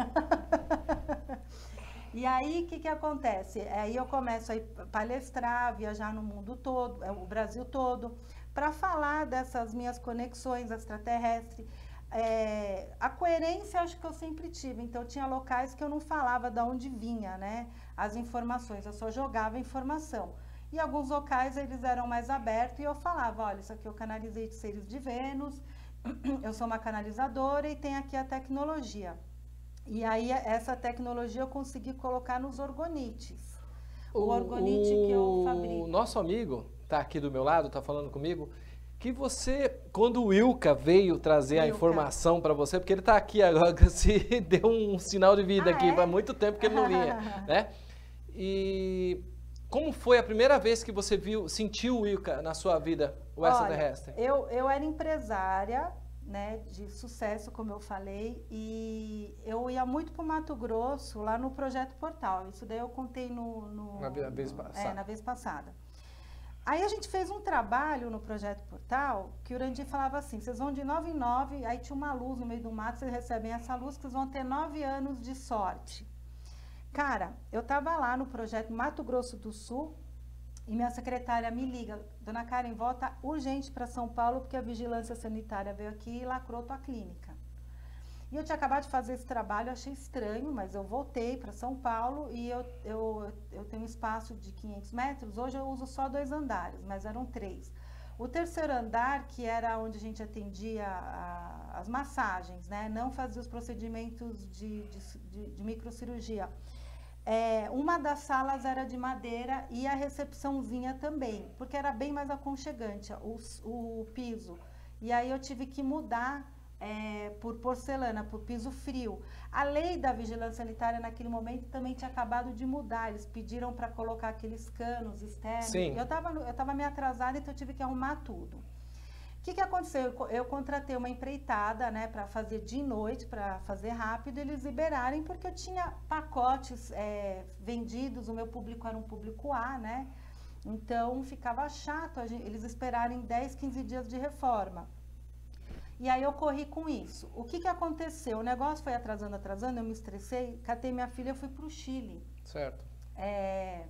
E aí, o que, que acontece? Aí eu começo a ir palestrar, viajar no mundo todo, o Brasil todo, para falar dessas minhas conexões extraterrestres. É, a coerência acho que eu sempre tive, então tinha locais que eu não falava de onde vinha, né, as informações, eu só jogava informação. E alguns locais eles eram mais abertos e eu falava, olha, isso aqui eu canalizei de seres de Vênus, eu sou uma canalizadora e tem aqui a tecnologia. E aí essa tecnologia eu consegui colocar nos orgonites. O, o orgonite que eu fabrico. O nosso amigo tá aqui do meu lado, tá falando comigo, que você, quando o Wilka veio trazer Wilka. a informação para você, porque ele está aqui agora, se deu um sinal de vida ah, aqui, é? Faz muito tempo que ele não vinha, né? E como foi a primeira vez que você viu, sentiu o Wilka na sua vida, o extraterrestre? Eu, eu era empresária, né, de sucesso, como eu falei, e eu ia muito para o Mato Grosso, lá no Projeto Portal. Isso daí eu contei no... no na vez passada. É, na vez passada. Aí a gente fez um trabalho no Projeto Portal, que o Urandir falava assim, vocês vão de nove em nove, aí tinha uma luz no meio do mato, vocês recebem essa luz, que vocês vão ter nove anos de sorte. Cara, eu tava lá no projeto Mato Grosso do Sul, e minha secretária me liga, Dona Karen, volta urgente para São Paulo, porque a vigilância sanitária veio aqui e lacrou tua clínica. E eu tinha acabado de fazer esse trabalho, achei estranho, mas eu voltei para São Paulo e eu, eu, eu tenho um espaço de quinhentos metros, hoje eu uso só dois andares, mas eram três. O terceiro andar, que era onde a gente atendia a, as massagens, né? Não fazia os procedimentos de, de, de, de microcirurgia. É, uma das salas era de madeira e a recepçãozinha também, porque era bem mais aconchegante o, o piso. E aí eu tive que mudar é, por porcelana, por piso frio. A lei da vigilância sanitária naquele momento também tinha acabado de mudar. Eles pediram para colocar aqueles canos externos. Sim. Eu estava eu tava meio atrasada, então eu tive que arrumar tudo. O que, que aconteceu? Eu, eu contratei uma empreitada, né, para fazer de noite, para fazer rápido, eles liberarem, porque eu tinha pacotes é, vendidos, o meu público era um público A, né? Então ficava chato a gente, eles esperarem dez, quinze dias de reforma. E aí eu corri com isso. O que, que aconteceu? O negócio foi atrasando, atrasando, eu me estressei, catei minha filha e fui para o Chile. Certo. É,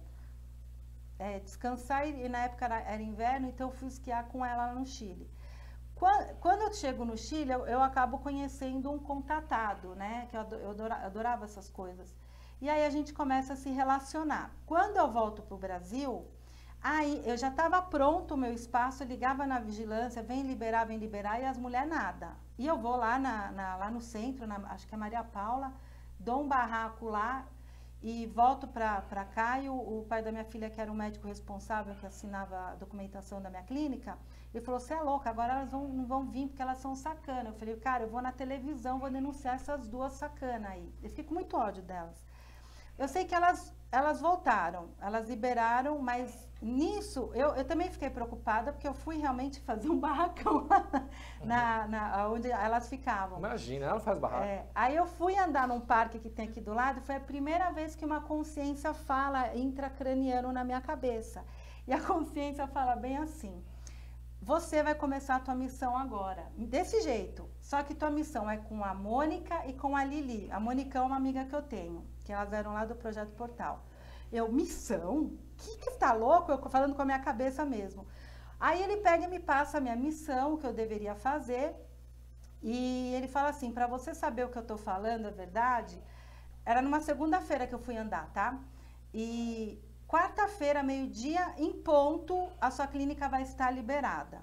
é, descansar, e na época era, era inverno, então eu fui esquiar com ela lá no Chile. Quando eu chego no Chile, eu, eu acabo conhecendo um contatado, né? Que eu, eu adorava, adorava essas coisas. E aí a gente começa a se relacionar. Quando eu volto para o Brasil, aí eu já estava pronto o meu espaço, eu ligava na vigilância, vem liberar, vem liberar, e as mulheres nada. E eu vou lá, na, na, lá no centro, na, acho que é Maria Paula, dou um barraco lá e volto para cá. E o, o pai da minha filha, que era o médico responsável, que assinava a documentação da minha clínica, ele falou, você é louca, agora elas vão, não vão vir porque elas são sacanas. Eu falei, cara, eu vou na televisão, vou denunciar essas duas sacanas aí. Eu fiquei com muito ódio delas. Eu sei que elas, elas voltaram, elas liberaram, mas nisso eu, eu também fiquei preocupada, porque eu fui realmente fazer um barracão lá na, na, onde elas ficavam. Imagina, ela não faz barraco. É, aí eu fui andar num parque que tem aqui do lado, foi a primeira vez que uma consciência fala intracraniano na minha cabeça. E a consciência fala bem assim, você vai começar a tua missão agora, desse jeito, só que tua missão é com a Mônica e com a Lili. A Mônica é uma amiga que eu tenho, que elas eram lá do Projeto Portal. Eu, missão? Que que tá louco? Eu falando com a minha cabeça mesmo. Aí ele pega e me passa a minha missão, o que eu deveria fazer, e ele fala assim, para você saber o que eu tô falando, é verdade, era numa segunda-feira que eu fui andar, tá? E quarta-feira, meio-dia, em ponto, a sua clínica vai estar liberada.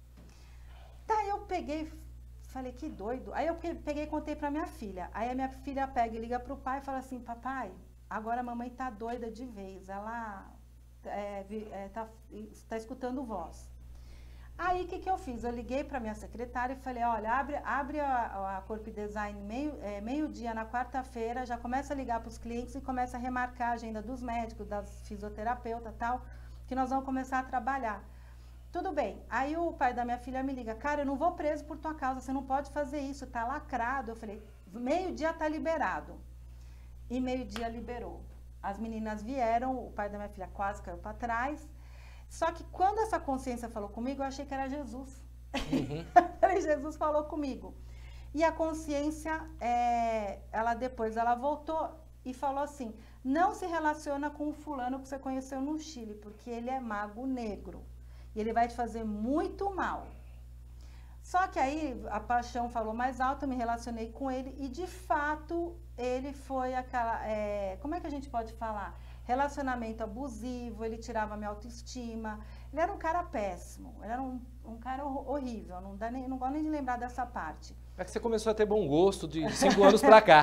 Daí eu peguei, falei, que doido. Aí eu peguei e contei para minha filha. Aí a minha filha pega e liga pro pai e fala assim, papai, agora a mamãe tá doida de vez, ela é, é, tá, tá escutando voz. Aí o que, que eu fiz? Eu liguei para minha secretária e falei, olha, abre, abre a, a Corp Design meio, é, meio-dia na quarta-feira, já começa a ligar para os clientes e começa a remarcar a agenda dos médicos, das fisioterapeutas e tal, que nós vamos começar a trabalhar. Tudo bem. Aí o pai da minha filha me liga, cara, eu não vou preso por tua causa, você não pode fazer isso, tá lacrado. Eu falei, meio-dia tá liberado. E meio-dia liberou. As meninas vieram, o pai da minha filha quase caiu para trás. Só que quando essa consciência falou comigo, eu achei que era Jesus. Uhum. Jesus falou comigo. E a consciência, é, ela depois ela voltou e falou assim, não se relaciona com o fulano que você conheceu no Chile, porque ele é mago negro. E ele vai te fazer muito mal. Só que aí a paixão falou mais alto, eu me relacionei com ele e de fato ele foi aquela, é, como é que a gente pode falar? Relacionamento abusivo, ele tirava minha autoestima, ele era um cara péssimo, ele era um, um cara horrível, não, dá nem, não gosto nem de lembrar dessa parte. É que você começou a ter bom gosto de cinco anos pra cá.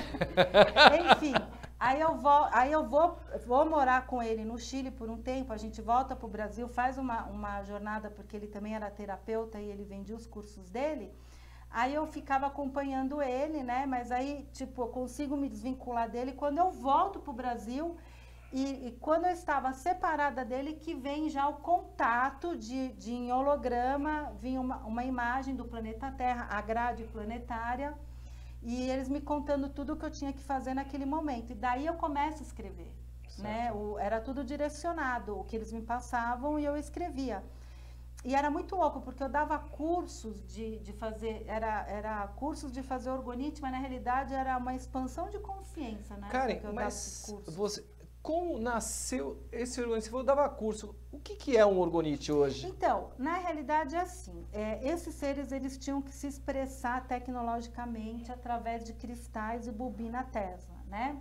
Enfim, aí eu, vou, aí eu vou, vou morar com ele no Chile por um tempo, a gente volta pro Brasil, faz uma, uma jornada, porque ele também era terapeuta e ele vendia os cursos dele. Aí eu ficava acompanhando ele, né, mas aí, tipo, eu consigo me desvincular dele. Quando eu volto pro Brasil... E, e quando eu estava separada dele, que vem já o contato de, de em holograma, vinha uma, uma imagem do planeta Terra, a grade planetária, e eles me contando tudo o que eu tinha que fazer naquele momento. E daí eu começo a escrever, né? O, era tudo direcionado, o que eles me passavam e eu escrevia. E era muito louco, porque eu dava cursos de, de fazer, era, era cursos de fazer orgonite, mas na realidade era uma expansão de consciência, né? Karen, mas você... como nasceu esse orgonite? Você falou, dava curso. O que, que é um orgonite hoje? Então, na realidade é assim, é, esses seres eles tinham que se expressar tecnologicamente através de cristais e bobina Tesla, né?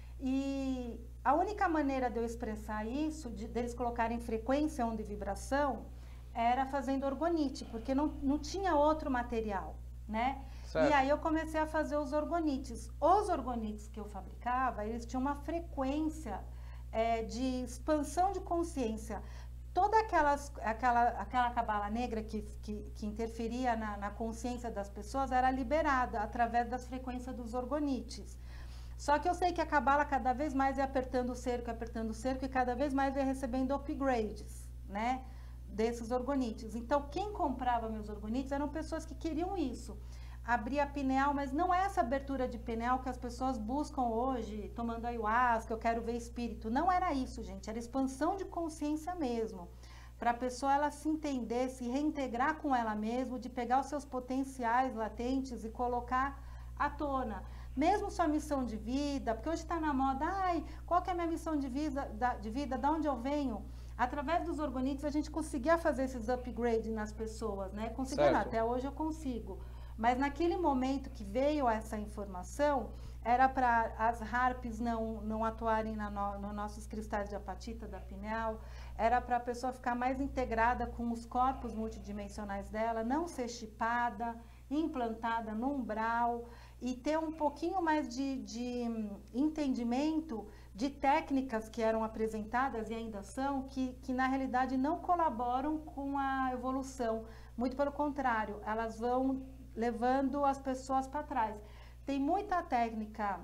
E a única maneira de eu expressar isso, de deles colocarem frequência, onda e vibração, era fazendo orgonite, porque não, não tinha outro material, né? Certo. E aí eu comecei a fazer os orgonites. Os orgonites que eu fabricava, eles tinham uma frequência é, de expansão de consciência. Toda aquelas, aquela, aquela cabala negra que, que, que interferia na, na consciência das pessoas era liberada através das frequências dos orgonites. Só que eu sei que a cabala cada vez mais ia apertando o cerco, apertando o cerco, e cada vez mais ia recebendo upgrades, né, desses orgonites. Então, quem comprava meus orgonites eram pessoas que queriam isso. Abrir a pineal, mas não é essa abertura de pineal que as pessoas buscam hoje, tomando ayahuasca, eu quero ver espírito. Não era isso, gente, era expansão de consciência mesmo. Para a pessoa ela se entender, se reintegrar com ela mesma, de pegar os seus potenciais latentes e colocar à tona. Mesmo sua missão de vida, porque hoje está na moda, ai, qual que é a minha missão de vida, da, de vida, de onde eu venho? Através dos orgonites a gente conseguia fazer esses upgrades nas pessoas, né? Conseguia, não, até hoje eu consigo. Mas naquele momento que veio essa informação, era para as harps não, não atuarem na no, nos nossos cristais de apatita da pineal, era para a pessoa ficar mais integrada com os corpos multidimensionais dela, não ser chipada, implantada no umbral e ter um pouquinho mais de, de entendimento de técnicas que eram apresentadas e ainda são, que, que na realidade não colaboram com a evolução. Muito pelo contrário, elas vão levando as pessoas para trás. Tem muita técnica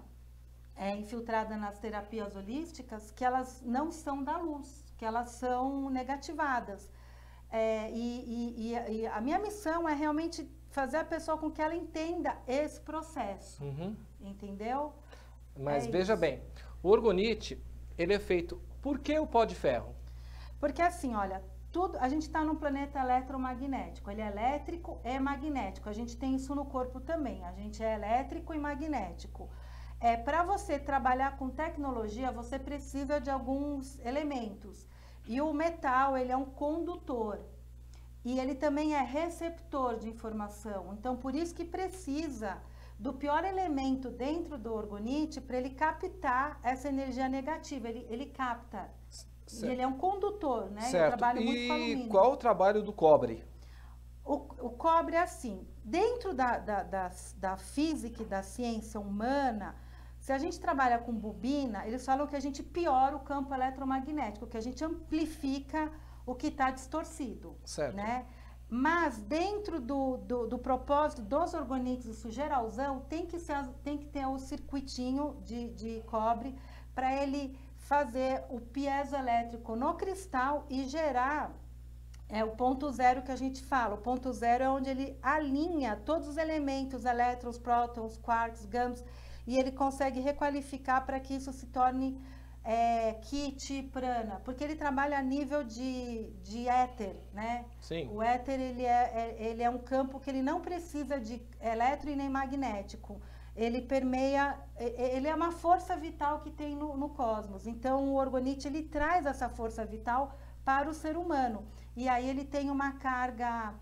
é, infiltrada nas terapias holísticas que elas não são da luz, que elas são negativadas. É, e, e, e a minha missão é realmente fazer a pessoa com que ela entenda esse processo, uhum. Entendeu? Mas é veja isso. bem, o orgonite, ele é feito, por que o pó de ferro? Porque assim, olha, tudo, a gente está num planeta eletromagnético, ele é elétrico e magnético, a gente tem isso no corpo também, a gente é elétrico e magnético. É, para você trabalhar com tecnologia, você precisa de alguns elementos, e o metal, ele é um condutor, e ele também é receptor de informação, então por isso que precisa do pior elemento dentro do orgonite para ele captar essa energia negativa, ele, ele capta. Certo. E ele é um condutor, né? Certo. Eu trabalho muito com alumínio. E qual o trabalho do cobre? O, o cobre é assim, dentro da, da, da, da física e da ciência humana, se a gente trabalha com bobina, eles falam que a gente piora o campo eletromagnético, que a gente amplifica o que está distorcido. Certo. Né? Mas dentro do, do, do propósito dos orgonites, isso geralzão, tem que, ser, tem que ter o circuitinho de, de cobre para ele fazer o piezoelétrico no cristal e gerar é, o ponto zero que a gente fala. O ponto zero é onde ele alinha todos os elementos, elétrons, prótons, quarks, gâmeos, e ele consegue requalificar para que isso se torne é, kit, prana, porque ele trabalha a nível de, de éter, né? Sim. O éter, ele é, é, ele é um campo que ele não precisa de eletro e nem magnético. Ele permeia, ele é uma força vital que tem no, no cosmos. Então, o orgonite, ele traz essa força vital para o ser humano. E aí ele tem uma carga,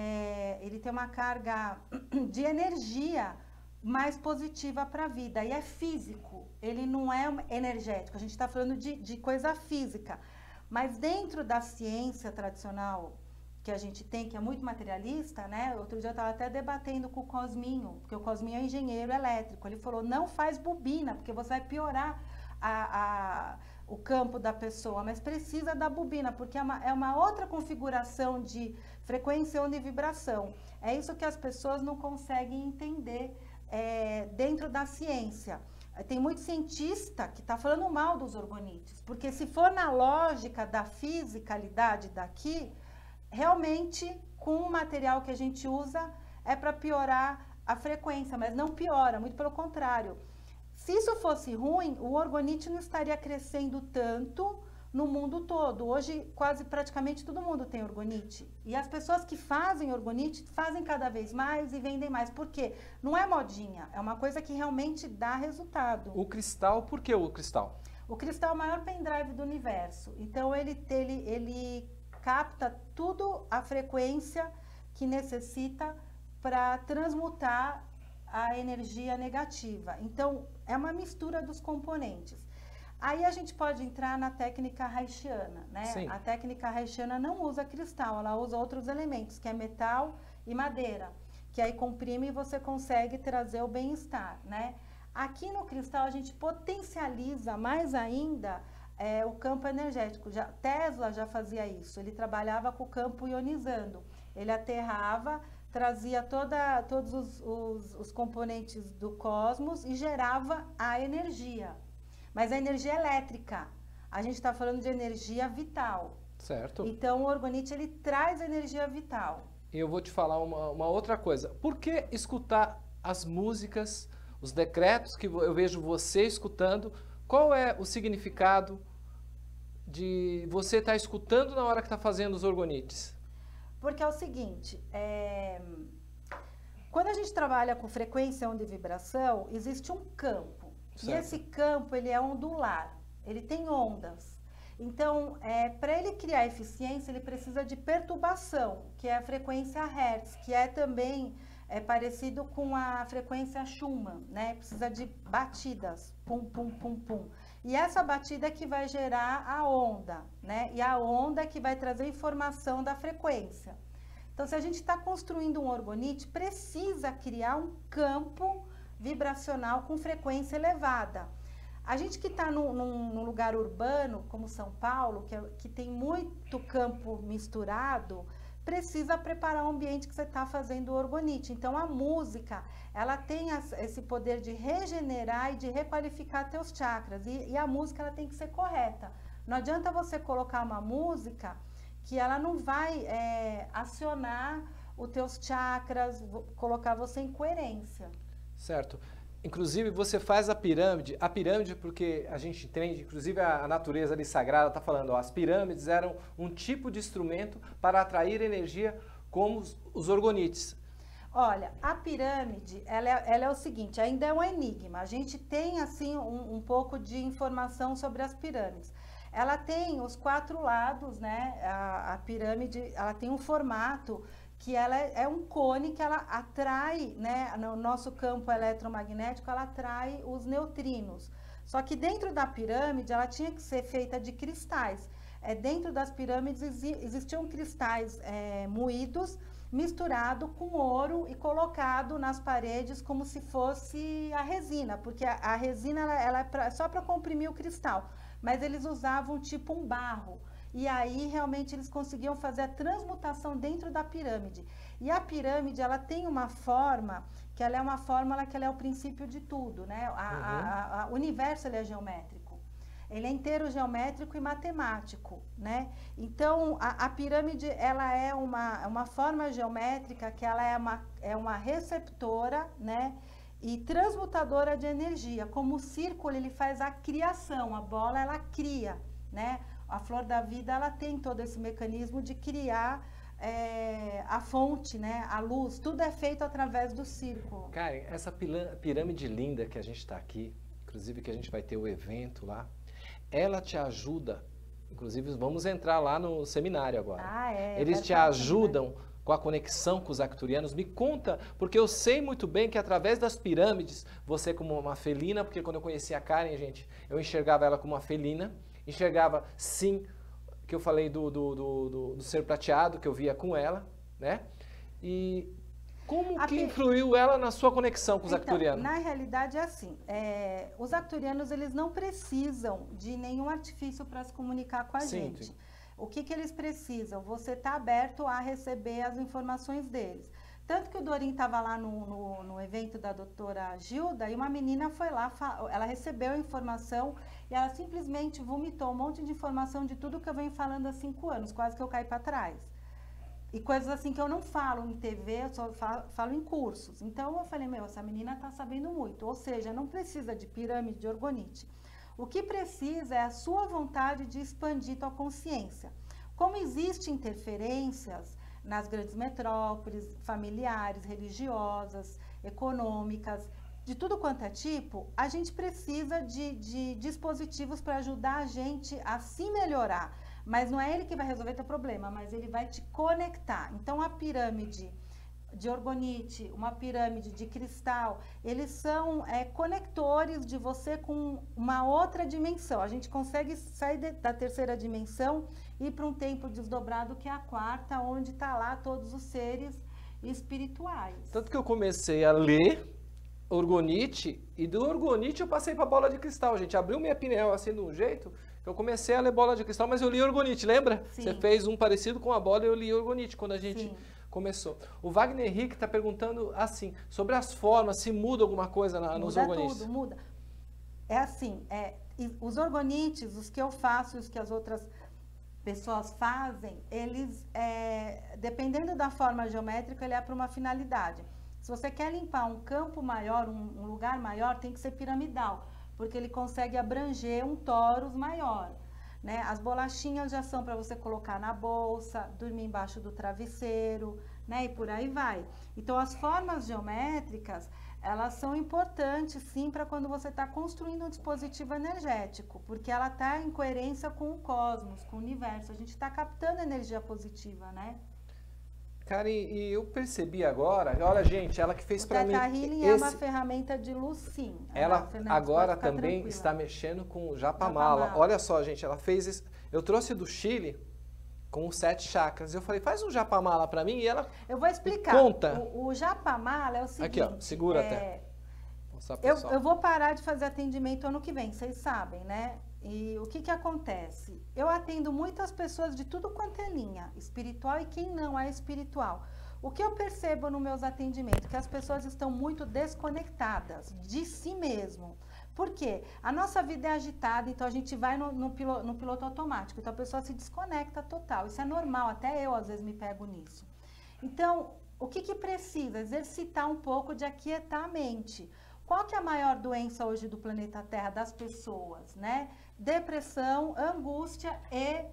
é, ele tem uma carga de energia mais positiva para a vida. E é físico, ele não é energético. A gente está falando de, de coisa física. Mas dentro da ciência tradicional que a gente tem, que é muito materialista, né? Outro dia eu estava até debatendo com o Cosminho, porque o Cosminho é engenheiro elétrico. Ele falou, não faz bobina, porque você vai piorar a, a, o campo da pessoa, mas precisa da bobina, porque é uma, é uma outra configuração de frequência, onda e vibração. É isso que as pessoas não conseguem entender é, dentro da ciência. Tem muito cientista que está falando mal dos orgonites, porque se for na lógica da fisicalidade daqui, realmente, com o material que a gente usa, é para piorar a frequência, mas não piora, muito pelo contrário. Se isso fosse ruim, o orgonite não estaria crescendo tanto no mundo todo. Hoje, quase praticamente todo mundo tem orgonite. E as pessoas que fazem orgonite, fazem cada vez mais e vendem mais. Por quê? Não é modinha, é uma coisa que realmente dá resultado. O cristal, por que o cristal? O cristal é o maior pendrive do universo. Então, ele, ele, ele capta tudo a frequência que necessita para transmutar a energia negativa. Então, é uma mistura dos componentes. Aí a gente pode entrar na técnica haitiana, né? Sim. A técnica haitiana não usa cristal, ela usa outros elementos, que é metal e madeira, que aí comprime e você consegue trazer o bem-estar, né? Aqui no cristal a gente potencializa mais ainda é, o campo energético. Já, Tesla já fazia isso, ele trabalhava com o campo ionizando. Ele aterrava, trazia toda, todos os, os, os componentes do cosmos e gerava a energia. Mas a energia elétrica, a gente está falando de energia vital. Certo. Então o orgonite ele traz energia vital. E eu vou te falar uma, uma outra coisa. Por que escutar as músicas, os decretos que eu vejo você escutando? Qual é o significado de você estar escutando na hora que está fazendo os orgonites? Porque é o seguinte, é... quando a gente trabalha com frequência, onda e vibração, existe um campo. Certo. E esse campo ele é ondular, ele tem ondas. Então, é, para ele criar eficiência, ele precisa de perturbação, que é a frequência Hertz, que é também é, parecido com a frequência Schumann, né? Precisa de batidas, pum, pum, pum, pum. E essa batida é que vai gerar a onda, né? E a onda é que vai trazer informação da frequência. Então, se a gente está construindo um orgonite, precisa criar um campo vibracional com frequência elevada. A gente que está num, num, num lugar urbano, como São Paulo, que, é, que tem muito campo misturado, precisa preparar o ambiente que você está fazendo o orgonite. Então, a música, ela tem as, esse poder de regenerar e de requalificar teus chakras. E, e a música, ela tem que ser correta. Não adianta você colocar uma música que ela não vai é, acionar os teus chakras, colocar você em coerência. Certo. Inclusive, você faz a pirâmide, a pirâmide porque a gente entende, inclusive a, a natureza ali sagrada está falando, ó, as pirâmides eram um tipo de instrumento para atrair energia como os, os orgonites. Olha, a pirâmide, ela é, ela é o seguinte, ainda é um enigma. A gente tem, assim, um, um pouco de informação sobre as pirâmides. Ela tem os quatro lados, né? A, a pirâmide, ela tem um formato que ela é, é um cone que ela atrai, né? No nosso campo eletromagnético, ela atrai os neutrinos. Só que dentro da pirâmide, ela tinha que ser feita de cristais. É, dentro das pirâmides exi existiam cristais é, moídos, misturado com ouro e colocado nas paredes como se fosse a resina, porque a, a resina ela, ela é pra, só para comprimir o cristal, mas eles usavam tipo um barro. E aí, realmente, eles conseguiam fazer a transmutação dentro da pirâmide. E a pirâmide, ela tem uma forma, que ela é uma fórmula que ela é o princípio de tudo, né? A, Uhum. a, a, o universo, ele é geométrico. Ele é inteiro geométrico e matemático, né? Então, a, a pirâmide, ela é uma, uma forma geométrica que ela é uma, é uma receptora, né? E transmutadora de energia. Como o círculo, ele faz a criação, a bola, ela cria, né? A flor da vida, ela tem todo esse mecanismo de criar é, a fonte, né? A luz, tudo é feito através do círculo. Karen, essa pirâmide linda que a gente está aqui, inclusive que a gente vai ter o evento lá, ela te ajuda, inclusive vamos entrar lá no seminário agora. Ah, é. Eles te ajudam com a conexão com os arcturianos. Me conta, porque eu sei muito bem que através das pirâmides, você como uma felina, porque quando eu conheci a Karen, gente, eu enxergava ela como uma felina, enxergava, sim, que eu falei do, do, do, do, do ser prateado, que eu via com ela, né? E como A que pi- influiu ela na sua conexão com os Então, arcturianos? na realidade é assim, é, os arcturianos, eles não precisam de nenhum artifício para se comunicar com a Sim, gente. sim. O que, que eles precisam? Você está aberto a receber as informações deles. Tanto que o Dorim estava lá no, no, no evento da doutora Gilda e uma menina foi lá, fa- ela recebeu a informação e ela simplesmente vomitou um monte de informação de tudo que eu venho falando há cinco anos, quase que eu caí para trás. E coisas assim que eu não falo em T V, eu só falo, falo em cursos. Então eu falei, meu, essa menina está sabendo muito. Ou seja, não precisa de pirâmide, de orgonite. O que precisa é a sua vontade de expandir tua consciência. Como existem interferências nas grandes metrópoles, familiares, religiosas, econômicas, de tudo quanto é tipo, a gente precisa de, de dispositivos para ajudar a gente a se melhorar. Mas não é ele que vai resolver teu problema, mas ele vai te conectar. Então, a pirâmide de orgonite, uma pirâmide de cristal, eles são é, conectores de você com uma outra dimensão. A gente consegue sair de, da terceira dimensão e ir para um tempo desdobrado, que é a quarta, onde está lá todos os seres espirituais. Tanto que eu comecei a ler orgonite, e do orgonite eu passei para bola de cristal, gente. Abriu minha pineal assim de um jeito, eu comecei a ler bola de cristal, mas eu li orgonite, lembra? Sim. Você fez um parecido com a bola e eu li orgonite quando a gente Sim. começou. O Wagner Henrique está perguntando assim, sobre as formas, se muda alguma coisa na, nos Muda orgonites. tudo, muda. É assim, é, os orgonites, os que eu faço e os que as outras pessoas fazem, eles, é, dependendo da forma geométrica, ele é para uma finalidade. Se você quer limpar um campo maior, um, um lugar maior, tem que ser piramidal, porque ele consegue abranger um torus maior, né? As bolachinhas já são para você colocar na bolsa, dormir embaixo do travesseiro, né? E por aí vai. Então, as formas geométricas, elas são importantes, sim, para quando você está construindo um dispositivo energético, porque ela está em coerência com o cosmos, com o universo. A gente está captando energia positiva, né? Cara, e, e eu percebi agora, olha, gente, ela que fez para mim. O Theta Healing é uma ferramenta de luz, sim. Ela Fernanda, agora pode ficar também tranquila. está mexendo com o Japamala. Japamala. Olha só, gente, ela fez isso. Eu trouxe do Chile com os sete chakras. Eu falei, faz um Japamala para mim, e ela Eu vou explicar. conta. O, o Japamala é o seguinte. Aqui, ó, segura é, até. Vou mostrar pro Eu, pessoal. eu vou parar de fazer atendimento ano que vem, vocês sabem, né? E o que que acontece? Eu atendo muitas pessoas de tudo quanto é linha, espiritual e quem não é espiritual. O que eu percebo nos meus atendimentos? Que as pessoas estão muito desconectadas de si mesmo. Por quê? A nossa vida é agitada, então a gente vai no, no, piloto, no piloto automático. Então a pessoa se desconecta total. Isso é normal, até eu às vezes me pego nisso. Então, o que que precisa? Exercitar um pouco de aquietar a mente. Qual que é a maior doença hoje do planeta Terra das pessoas, né? Depressão, angústia e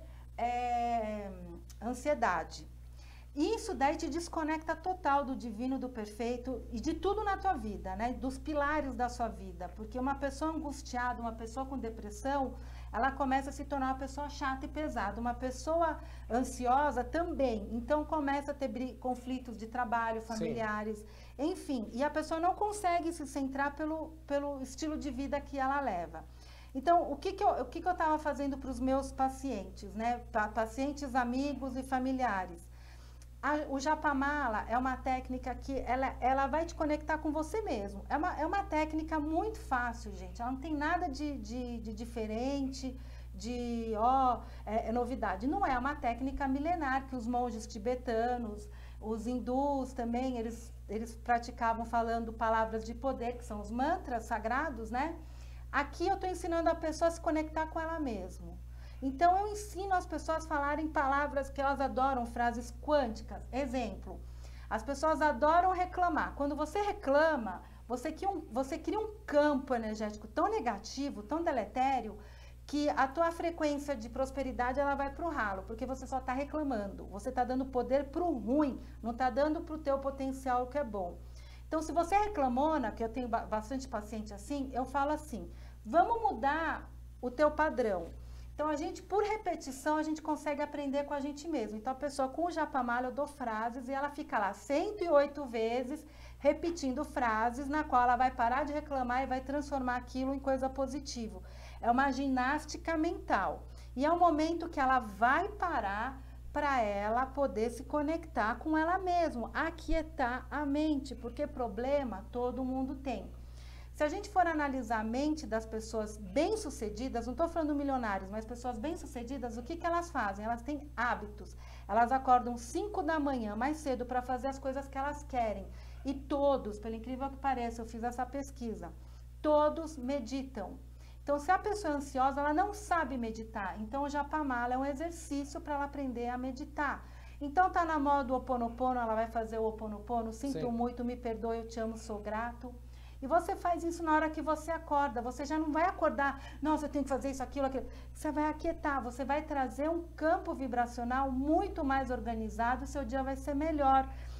é, ansiedade. Isso daí te desconecta total do divino, do perfeito e de tudo na tua vida, né? Dos pilares da sua vida. Porque uma pessoa angustiada, uma pessoa com depressão, ela começa a se tornar uma pessoa chata e pesada. Uma pessoa ansiosa também. Então começa a ter conflitos de trabalho, familiares, sim. Enfim. E a pessoa não consegue se centrar pelo, pelo estilo de vida que ela leva. Então, o que que eu, o que que eu estava fazendo para os meus pacientes, né? Pa- pacientes, amigos e familiares. A, o Japamala é uma técnica que ela, ela vai te conectar com você mesmo. É uma, é uma técnica muito fácil, gente. Ela não tem nada de, de, de diferente, de ó, é, é novidade. Não é, é uma técnica milenar que os monges tibetanos, os hindus também, eles, eles praticavam falando palavras de poder, que são os mantras sagrados, né? Aqui eu estou ensinando a pessoa a se conectar com ela mesma. Então, eu ensino as pessoas a falarem palavras que elas adoram, frases quânticas. Exemplo, as pessoas adoram reclamar. Quando você reclama, você cria um, você cria um campo energético tão negativo, tão deletério, que a tua frequência de prosperidade ela vai para o ralo, porque você só está reclamando. Você está dando poder para o ruim, não está dando para o teu potencial que é bom. Então, se você é reclamona, que eu tenho bastante paciente assim, eu falo assim, vamos mudar o teu padrão. Então, a gente, por repetição, a gente consegue aprender com a gente mesmo. Então, a pessoa com o Japamala, eu dou frases e ela fica lá cento e oito vezes repetindo frases na qual ela vai parar de reclamar e vai transformar aquilo em coisa positiva. É uma ginástica mental. E é um momento que ela vai parar para ela poder se conectar com ela mesma, aquietar a mente, porque problema todo mundo tem. Se a gente for analisar a mente das pessoas bem-sucedidas, não estou falando milionários, mas pessoas bem-sucedidas, o que, que elas fazem? Elas têm hábitos. Elas acordam cinco da manhã, mais cedo, para fazer as coisas que elas querem. E todos, pelo incrível que pareça, eu fiz essa pesquisa, todos meditam. Então, se a pessoa é ansiosa, ela não sabe meditar. Então, o Japamala é um exercício para ela aprender a meditar. Então, tá na moda o Ho Oponopono, ela vai fazer o Ho Oponopono, sinto Sim. muito, me perdoe, eu te amo, sou grato. E você faz isso na hora que você acorda. Você já não vai acordar, nossa, eu tenho que fazer isso, aquilo, aquilo. Você vai aquietar, você vai trazer um campo vibracional muito mais organizado, seu dia vai ser melhor.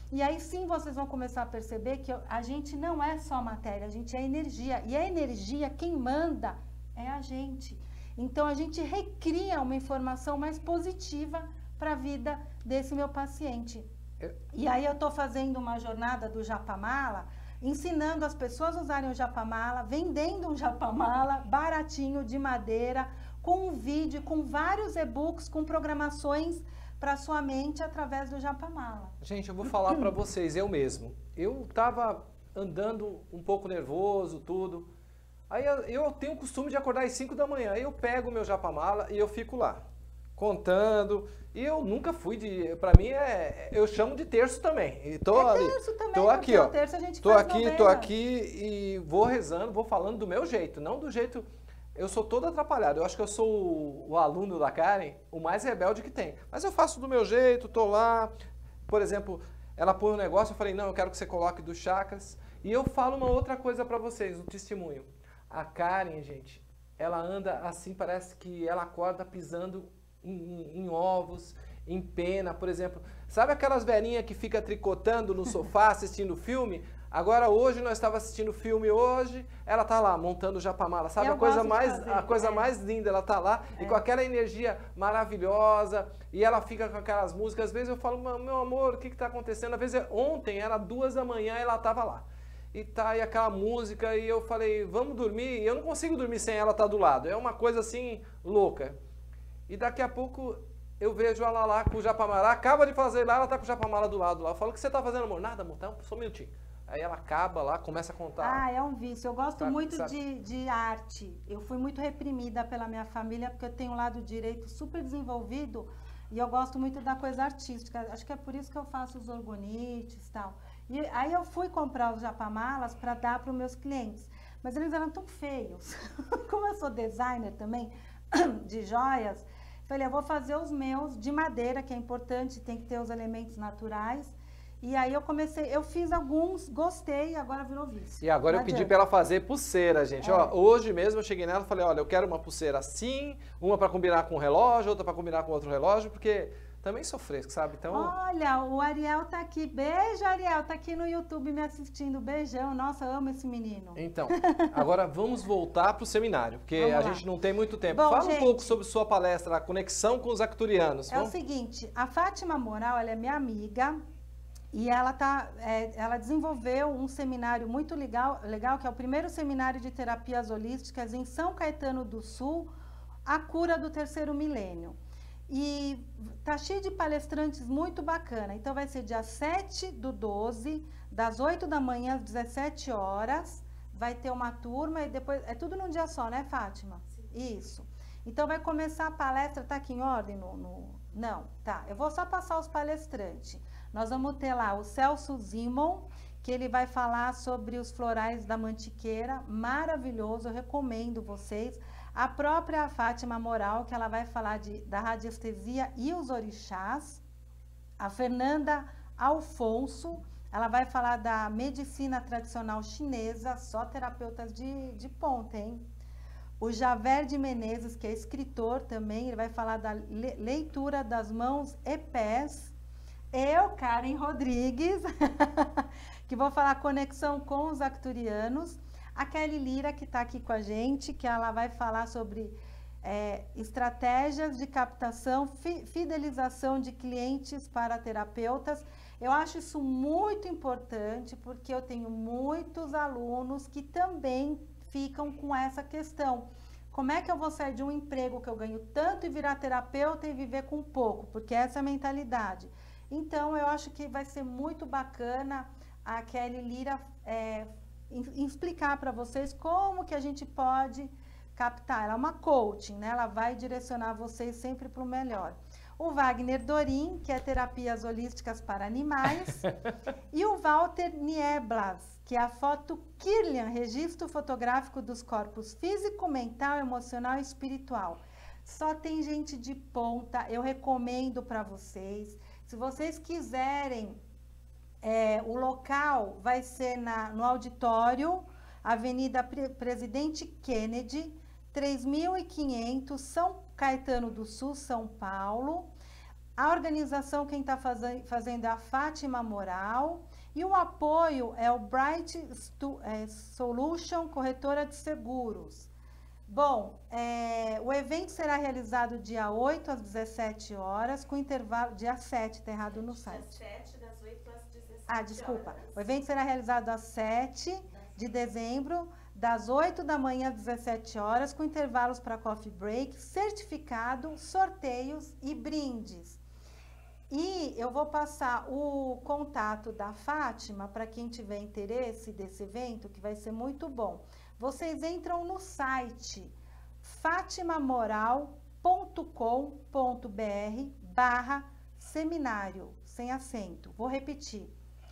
E aí sim vocês vão começar a perceber que a gente não é só matéria, a gente é energia. E a energia, quem manda é a gente. Então a gente recria uma informação mais positiva para a vida desse meu paciente. E aí eu estou fazendo uma jornada do Japamala, ensinando as pessoas a usarem o Japamala, vendendo um Japamala baratinho, de madeira, com um vídeo, com vários e-books, com programações para sua mente através do Japamala. Gente, eu vou falar para vocês, eu mesmo. Eu estava andando um pouco nervoso, tudo. Aí eu, eu tenho o costume de acordar às cinco da manhã. Aí eu pego o meu Japamala e eu fico lá, contando. E eu nunca fui de... Para mim, é, eu chamo de terço também. E tô é ali, terço também, tô aqui, ó. Terço a gente tô faz aqui, novena. tô aqui e vou rezando, vou falando do meu jeito, não do jeito... Eu sou todo atrapalhado. Eu acho que eu sou o, o aluno da Karen, o mais rebelde que tem. Mas eu faço do meu jeito, tô lá. Por exemplo, ela põe um negócio, eu falei, não, eu quero que você coloque dos chakras. E eu falo uma outra coisa para vocês, um testemunho. A Karen, gente, ela anda assim, parece que ela acorda pisando em, em, em ovos, em pena, por exemplo. Sabe aquelas velhinhas que fica tricotando no sofá assistindo filme? Agora hoje nós estávamos assistindo filme hoje, ela tá lá montando o Japamala, sabe? Eu a coisa gosto de mais fazer, a coisa é. mais linda, ela tá lá É. e com aquela energia maravilhosa, e ela fica com aquelas músicas. Às vezes eu falo, meu amor, o que que tá acontecendo? Às vezes ontem era duas da manhã e ela tava lá. E tá aí aquela música e eu falei, vamos dormir. E eu não consigo dormir sem ela estar do lado. É uma coisa assim louca. E daqui a pouco eu vejo ela lá com o Japamala, acaba de fazer lá, ela tá com o Japamala do lado lá. Eu falo, o que você tá fazendo, amor? Nada, amor, tá, só um minutinho. Aí ela acaba lá, começa a contar. Ah, é um vício. Eu gosto Sabe- muito sabe? de, de arte. Eu fui muito reprimida pela minha família, porque eu tenho um lado direito super desenvolvido e eu gosto muito da coisa artística. Acho que é por isso que eu faço os orgonites e tal. E aí eu fui comprar os Japamalas para dar para os meus clientes. Mas eles eram tão feios. Como eu sou designer também, de joias, falei, eu vou fazer os meus de madeira, que é importante, tem que ter os elementos naturais. E aí eu comecei, eu fiz alguns, gostei, agora virou vício. E agora Não eu pedi adianta. pra ela fazer pulseira, gente. É. Ó, hoje mesmo eu cheguei nela e falei, olha, eu quero uma pulseira assim, uma pra combinar com um relógio, outra pra combinar com outro relógio, porque também sou fresco, sabe? Então, Olha, o Ariel tá aqui. Beijo, Ariel. Tá aqui no YouTube me assistindo. Beijão. Nossa, amo esse menino. então, agora vamos voltar pro seminário, porque Vamos a lá. gente não tem muito tempo. Bom, Fala gente, um pouco sobre sua palestra, a conexão com os acturianos. É Vamos? o seguinte, a Fátima Moral, ela é minha amiga e ela, tá, é, ela desenvolveu um seminário muito legal, legal, que é o primeiro seminário de terapias holísticas em São Caetano do Sul, a cura do terceiro milênio. E tá cheio de palestrantes muito bacana. Então vai ser dia sete do doze, das oito da manhã às dezessete horas. Vai ter uma turma e depois. É tudo num dia só, né, Fátima? Sim. Isso. Então vai começar a palestra, tá aqui em ordem? No, no... Não, tá. Eu vou só passar os palestrantes. Nós vamos ter lá o Celso Zimon, que ele vai falar sobre os florais da mantiqueira. Maravilhoso, eu recomendo vocês. A própria Fátima Moral, que ela vai falar de, da radiestesia e os orixás. A Fernanda Alfonso, ela vai falar da medicina tradicional chinesa, só terapeutas de, de ponta, hein? O Javer de Menezes, que é escritor também, ele vai falar da le, leitura das mãos e pés. Eu, Karen Rodrigues, que vou falar conexão com os acturianos. A Kelly Lira, que está aqui com a gente, que ela vai falar sobre é, estratégias de captação, fi, fidelização de clientes para terapeutas. Eu acho isso muito importante, porque eu tenho muitos alunos que também ficam com essa questão. Como é que eu vou sair de um emprego que eu ganho tanto e virar terapeuta e viver com pouco? Porque essa é a mentalidade. Então, eu acho que vai ser muito bacana a Kelly Lira é, explicar para vocês como que a gente pode captar. Ela é uma coaching, né? Ela vai direcionar vocês sempre para o melhor. O Wagner Dorim, que é terapias holísticas para animais. E o Walter Nieblas, que é a foto Kirlian, registro fotográfico dos corpos físico, mental, emocional e espiritual. Só tem gente de ponta, eu recomendo para vocês. Se vocês quiserem, é, o local vai ser na, no auditório, Avenida Pre- Presidente Kennedy, três mil e quinhentos, São Caetano do Sul, São Paulo. A organização, quem está fazendo é a Fátima Moral. E o apoio é o Bright Stu, é, Solution, corretora de seguros. Bom, é, o evento será realizado dia oito às dezessete horas, com intervalo... Dia sete, está errado no site. dezessete, das oito às dezessete Ah, desculpa. horas. O evento será realizado às sete de dezembro, das oito da manhã às dezessete horas, com intervalos para coffee break, certificado, sorteios e brindes. E eu vou passar o contato da Fátima para quem tiver interesse desse evento, que vai ser muito bom. Vocês entram no site fatimamoral ponto com ponto br barra seminário, sem acento. Vou repetir.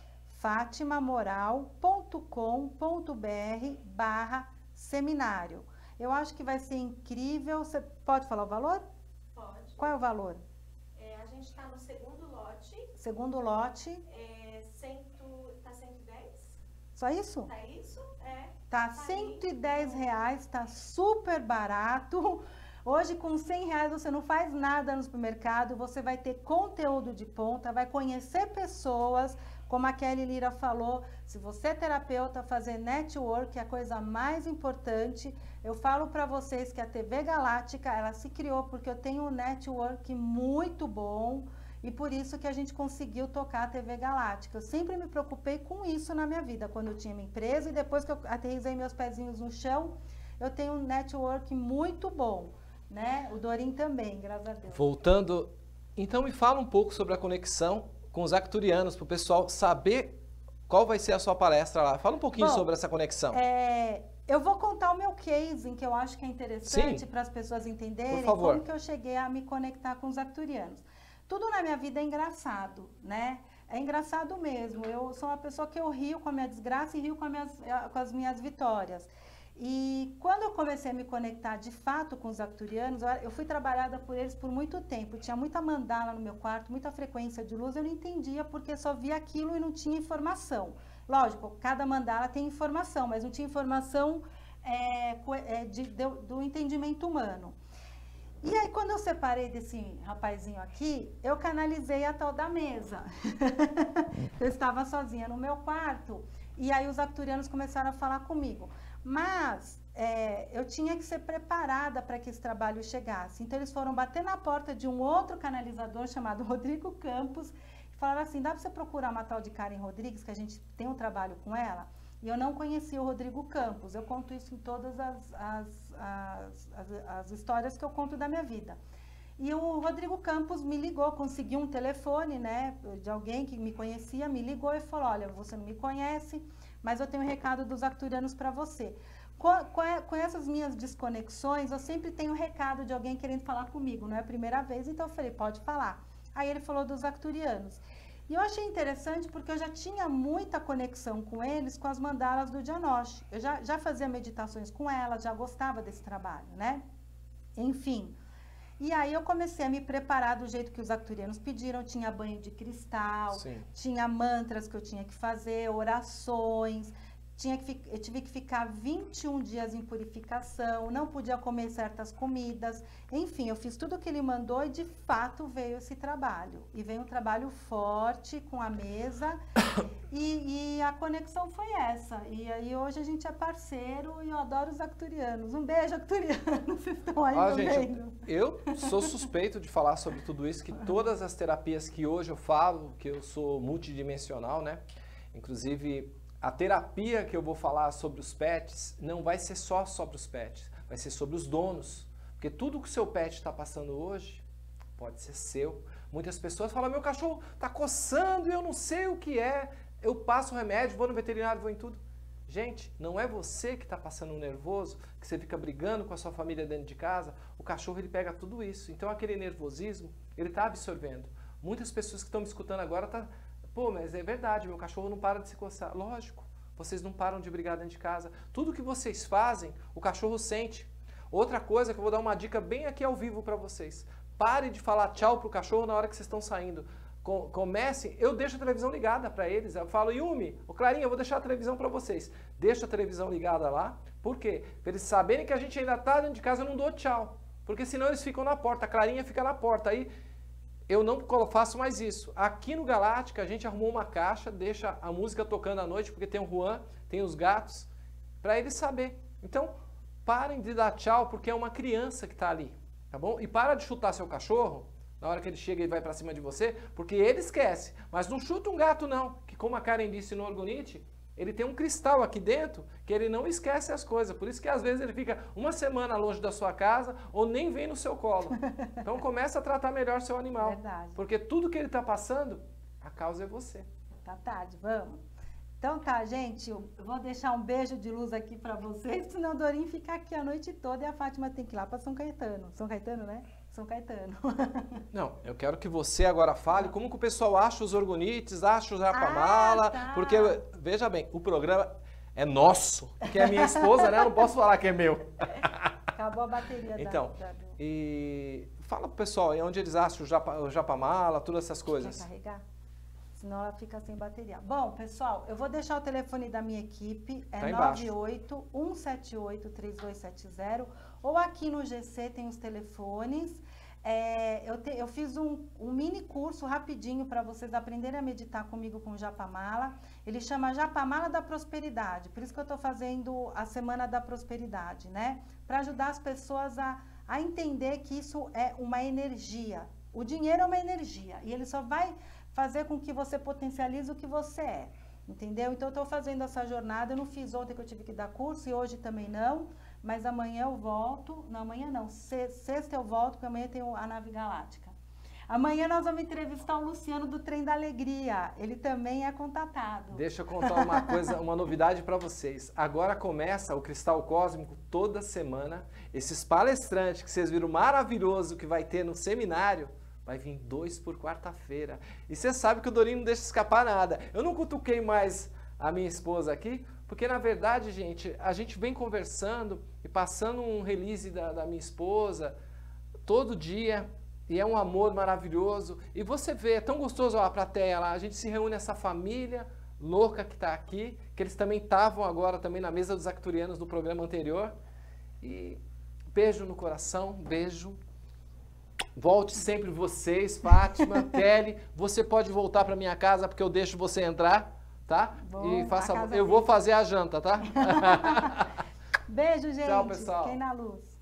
fatimamoral ponto com ponto br barra seminário. Eu acho que vai ser incrível. Você pode falar o valor? Pode. Qual é o valor? A gente está no segundo lote. Segundo lote. É, cento, tá cento e dez? Só isso? Tá isso? É. Tá Tá cento e aí. dez reais, tá super barato. Hoje, com cem reais, você não faz nada no supermercado, você vai ter conteúdo de ponta, vai conhecer pessoas, como a Kelly Lira falou, se você é terapeuta, fazer network é a coisa mais importante. Eu falo para vocês que a T V Galáctica, ela se criou porque eu tenho um network muito bom e por isso que a gente conseguiu tocar a T V Galáctica. Eu sempre me preocupei com isso na minha vida, quando eu tinha minha empresa e depois que eu aterrissei meus pezinhos no chão, eu tenho um network muito bom, né? O Dorim também, graças a Deus. Voltando, então me fala um pouco sobre a conexão com os acturianos, para o pessoal saber qual vai ser a sua palestra lá. Fala um pouquinho Bom, sobre essa conexão. É, eu vou contar o meu case, que eu acho que é interessante para as pessoas entenderem Por favor. como que eu cheguei a me conectar com os acturianos. Tudo na minha vida é engraçado, né? É engraçado mesmo. Eu sou uma pessoa que eu rio com a minha desgraça e rio com, as minhas, com as minhas vitórias. E quando eu comecei a me conectar de fato com os acturianos, eu fui trabalhada por eles por muito tempo. Tinha muita mandala no meu quarto, muita frequência de luz, eu não entendia porque só via aquilo e não tinha informação. Lógico, cada mandala tem informação, mas não tinha informação é, é, de, de, do entendimento humano. E aí, quando eu separei desse rapazinho aqui, eu canalizei a tal da mesa. Eu estava sozinha no meu quarto e aí os acturianos começaram a falar comigo. Mas é, eu tinha que ser preparada para que esse trabalho chegasse. Então, eles foram bater na porta de um outro canalizador chamado Rodrigo Campos e falaram assim, dá para você procurar uma tal de Karen Rodrigues, que a gente tem um trabalho com ela? E eu não conhecia o Rodrigo Campos. Eu conto isso em todas as, as, as, as, as histórias que eu conto da minha vida. E o Rodrigo Campos me ligou, conseguiu um telefone, né, de alguém que me conhecia, me ligou e falou, olha, você não me conhece, mas eu tenho um recado dos acturianos para você. Com, com, com essas minhas desconexões, eu sempre tenho um recado de alguém querendo falar comigo, não é a primeira vez, então eu falei, pode falar. Aí ele falou dos acturianos. E eu achei interessante porque eu já tinha muita conexão com eles, com as mandalas do Janosch. Eu já, já fazia meditações com elas, já gostava desse trabalho, né? Enfim. E aí eu comecei a me preparar do jeito que os acturianos pediram, tinha banho de cristal, Sim. tinha mantras que eu tinha que fazer, orações, tinha que, eu tive que ficar vinte e um dias em purificação, não podia comer certas comidas, enfim, eu fiz tudo o que ele mandou e de fato veio esse trabalho. E veio um trabalho forte com a mesa e, e a conexão foi essa. E aí hoje a gente é parceiro e eu adoro os acturianos. Um beijo, acturianos, vocês estão aí Ah, no gente, meio. eu sou suspeito de falar sobre tudo isso, que todas as terapias que hoje eu falo, que eu sou multidimensional, né? Inclusive, a terapia que eu vou falar sobre os pets não vai ser só sobre os pets, vai ser sobre os donos. Porque tudo que o seu pet está passando hoje pode ser seu. Muitas pessoas falam, meu cachorro está coçando e eu não sei o que é. Eu passo o remédio, vou no veterinário, vou em tudo. Gente, não é você que está passando um nervoso, que você fica brigando com a sua família dentro de casa. O cachorro, ele pega tudo isso. Então, aquele nervosismo, ele está absorvendo. Muitas pessoas que estão me escutando agora estão... Pô, mas é verdade, meu cachorro não para de se coçar. Lógico, vocês não param de brigar dentro de casa. Tudo que vocês fazem, o cachorro sente. Outra coisa que eu vou dar uma dica bem aqui ao vivo para vocês. Pare de falar tchau pro cachorro na hora que vocês estão saindo. Comecem, eu deixo a televisão ligada para eles. Eu falo, Yumi, ô Clarinha, eu vou deixar a televisão para vocês. Deixa a televisão ligada lá. Por quê? Para eles saberem que a gente ainda está dentro de casa, eu não dou tchau. Porque senão eles ficam na porta, a Clarinha fica na porta. Aí eu não faço mais isso. Aqui no Galáctica, a gente arrumou uma caixa, deixa a música tocando à noite, porque tem o Juan, tem os gatos, para ele saber. Então, parem de dar tchau, porque é uma criança que está ali, tá bom? E para de chutar seu cachorro, na hora que ele chega e vai para cima de você, porque ele esquece. Mas não chuta um gato não, que como a Karen disse no Orgonite, ele tem um cristal aqui dentro que ele não esquece as coisas. Por isso que às vezes ele fica uma semana longe da sua casa ou nem vem no seu colo. Então começa a tratar melhor seu animal. Verdade. Porque tudo que ele está passando, a causa é você. Tá tarde, vamos. Então tá, gente, eu vou deixar um beijo de luz aqui para vocês, senão o Dorim fica aqui a noite toda e a Fátima tem que ir lá para São Caetano. São Caetano, né? São Caetano. Não, eu quero que você agora fale como que o pessoal acha os Orgonites, acha o Japamala, ah, tá. porque, veja bem, o programa é nosso, que é minha esposa, né? Eu não posso falar que é meu. Acabou a bateria então, da... da... e fala pro pessoal aí onde eles acham o, Japa, o Japamala, todas essas coisas. Quer carregar? Senão ela fica sem bateria. Bom, pessoal, eu vou deixar o telefone da minha equipe, é tá nove oito um sete oito três dois sete zero, ou aqui no G C tem os telefones. É, eu, te, eu fiz um, um mini curso rapidinho para vocês aprenderem a meditar comigo com o Japamala. Ele chama Japamala da Prosperidade, por isso que eu estou fazendo a Semana da Prosperidade, né? Para ajudar as pessoas a, a entender que isso é uma energia. O dinheiro é uma energia e ele só vai fazer com que você potencialize o que você é, entendeu? Então, eu estou fazendo essa jornada, eu não fiz ontem que eu tive que dar curso e hoje também não, mas amanhã eu volto, não, amanhã não, sexta eu volto, porque amanhã tem a Nave Galáctica. Amanhã nós vamos entrevistar o Luciano do Trem da Alegria, ele também é contatado. Deixa eu contar uma coisa, uma novidade para vocês. Agora começa o Cristal Cósmico toda semana, esses palestrantes que vocês viram maravilhoso que vai ter no seminário, vai vir dois por quarta-feira. E você sabe que o Dorim não deixa escapar nada. Eu não cutuquei mais a minha esposa aqui, porque na verdade, gente, a gente vem conversando e passando um release da, da minha esposa todo dia. E é um amor maravilhoso. E você vê, é tão gostoso ó, a plateia lá. A gente se reúne, essa família louca que está aqui, que eles também estavam agora também na mesa dos Acturianos do programa anterior. E beijo no coração, beijo. Volte sempre vocês, Fátima, Kelly. Você pode voltar para minha casa porque eu deixo você entrar, tá? Bom, e faça, eu dele. vou fazer a janta, tá? Beijo, gente. Tchau, pessoal. Fiquem na luz.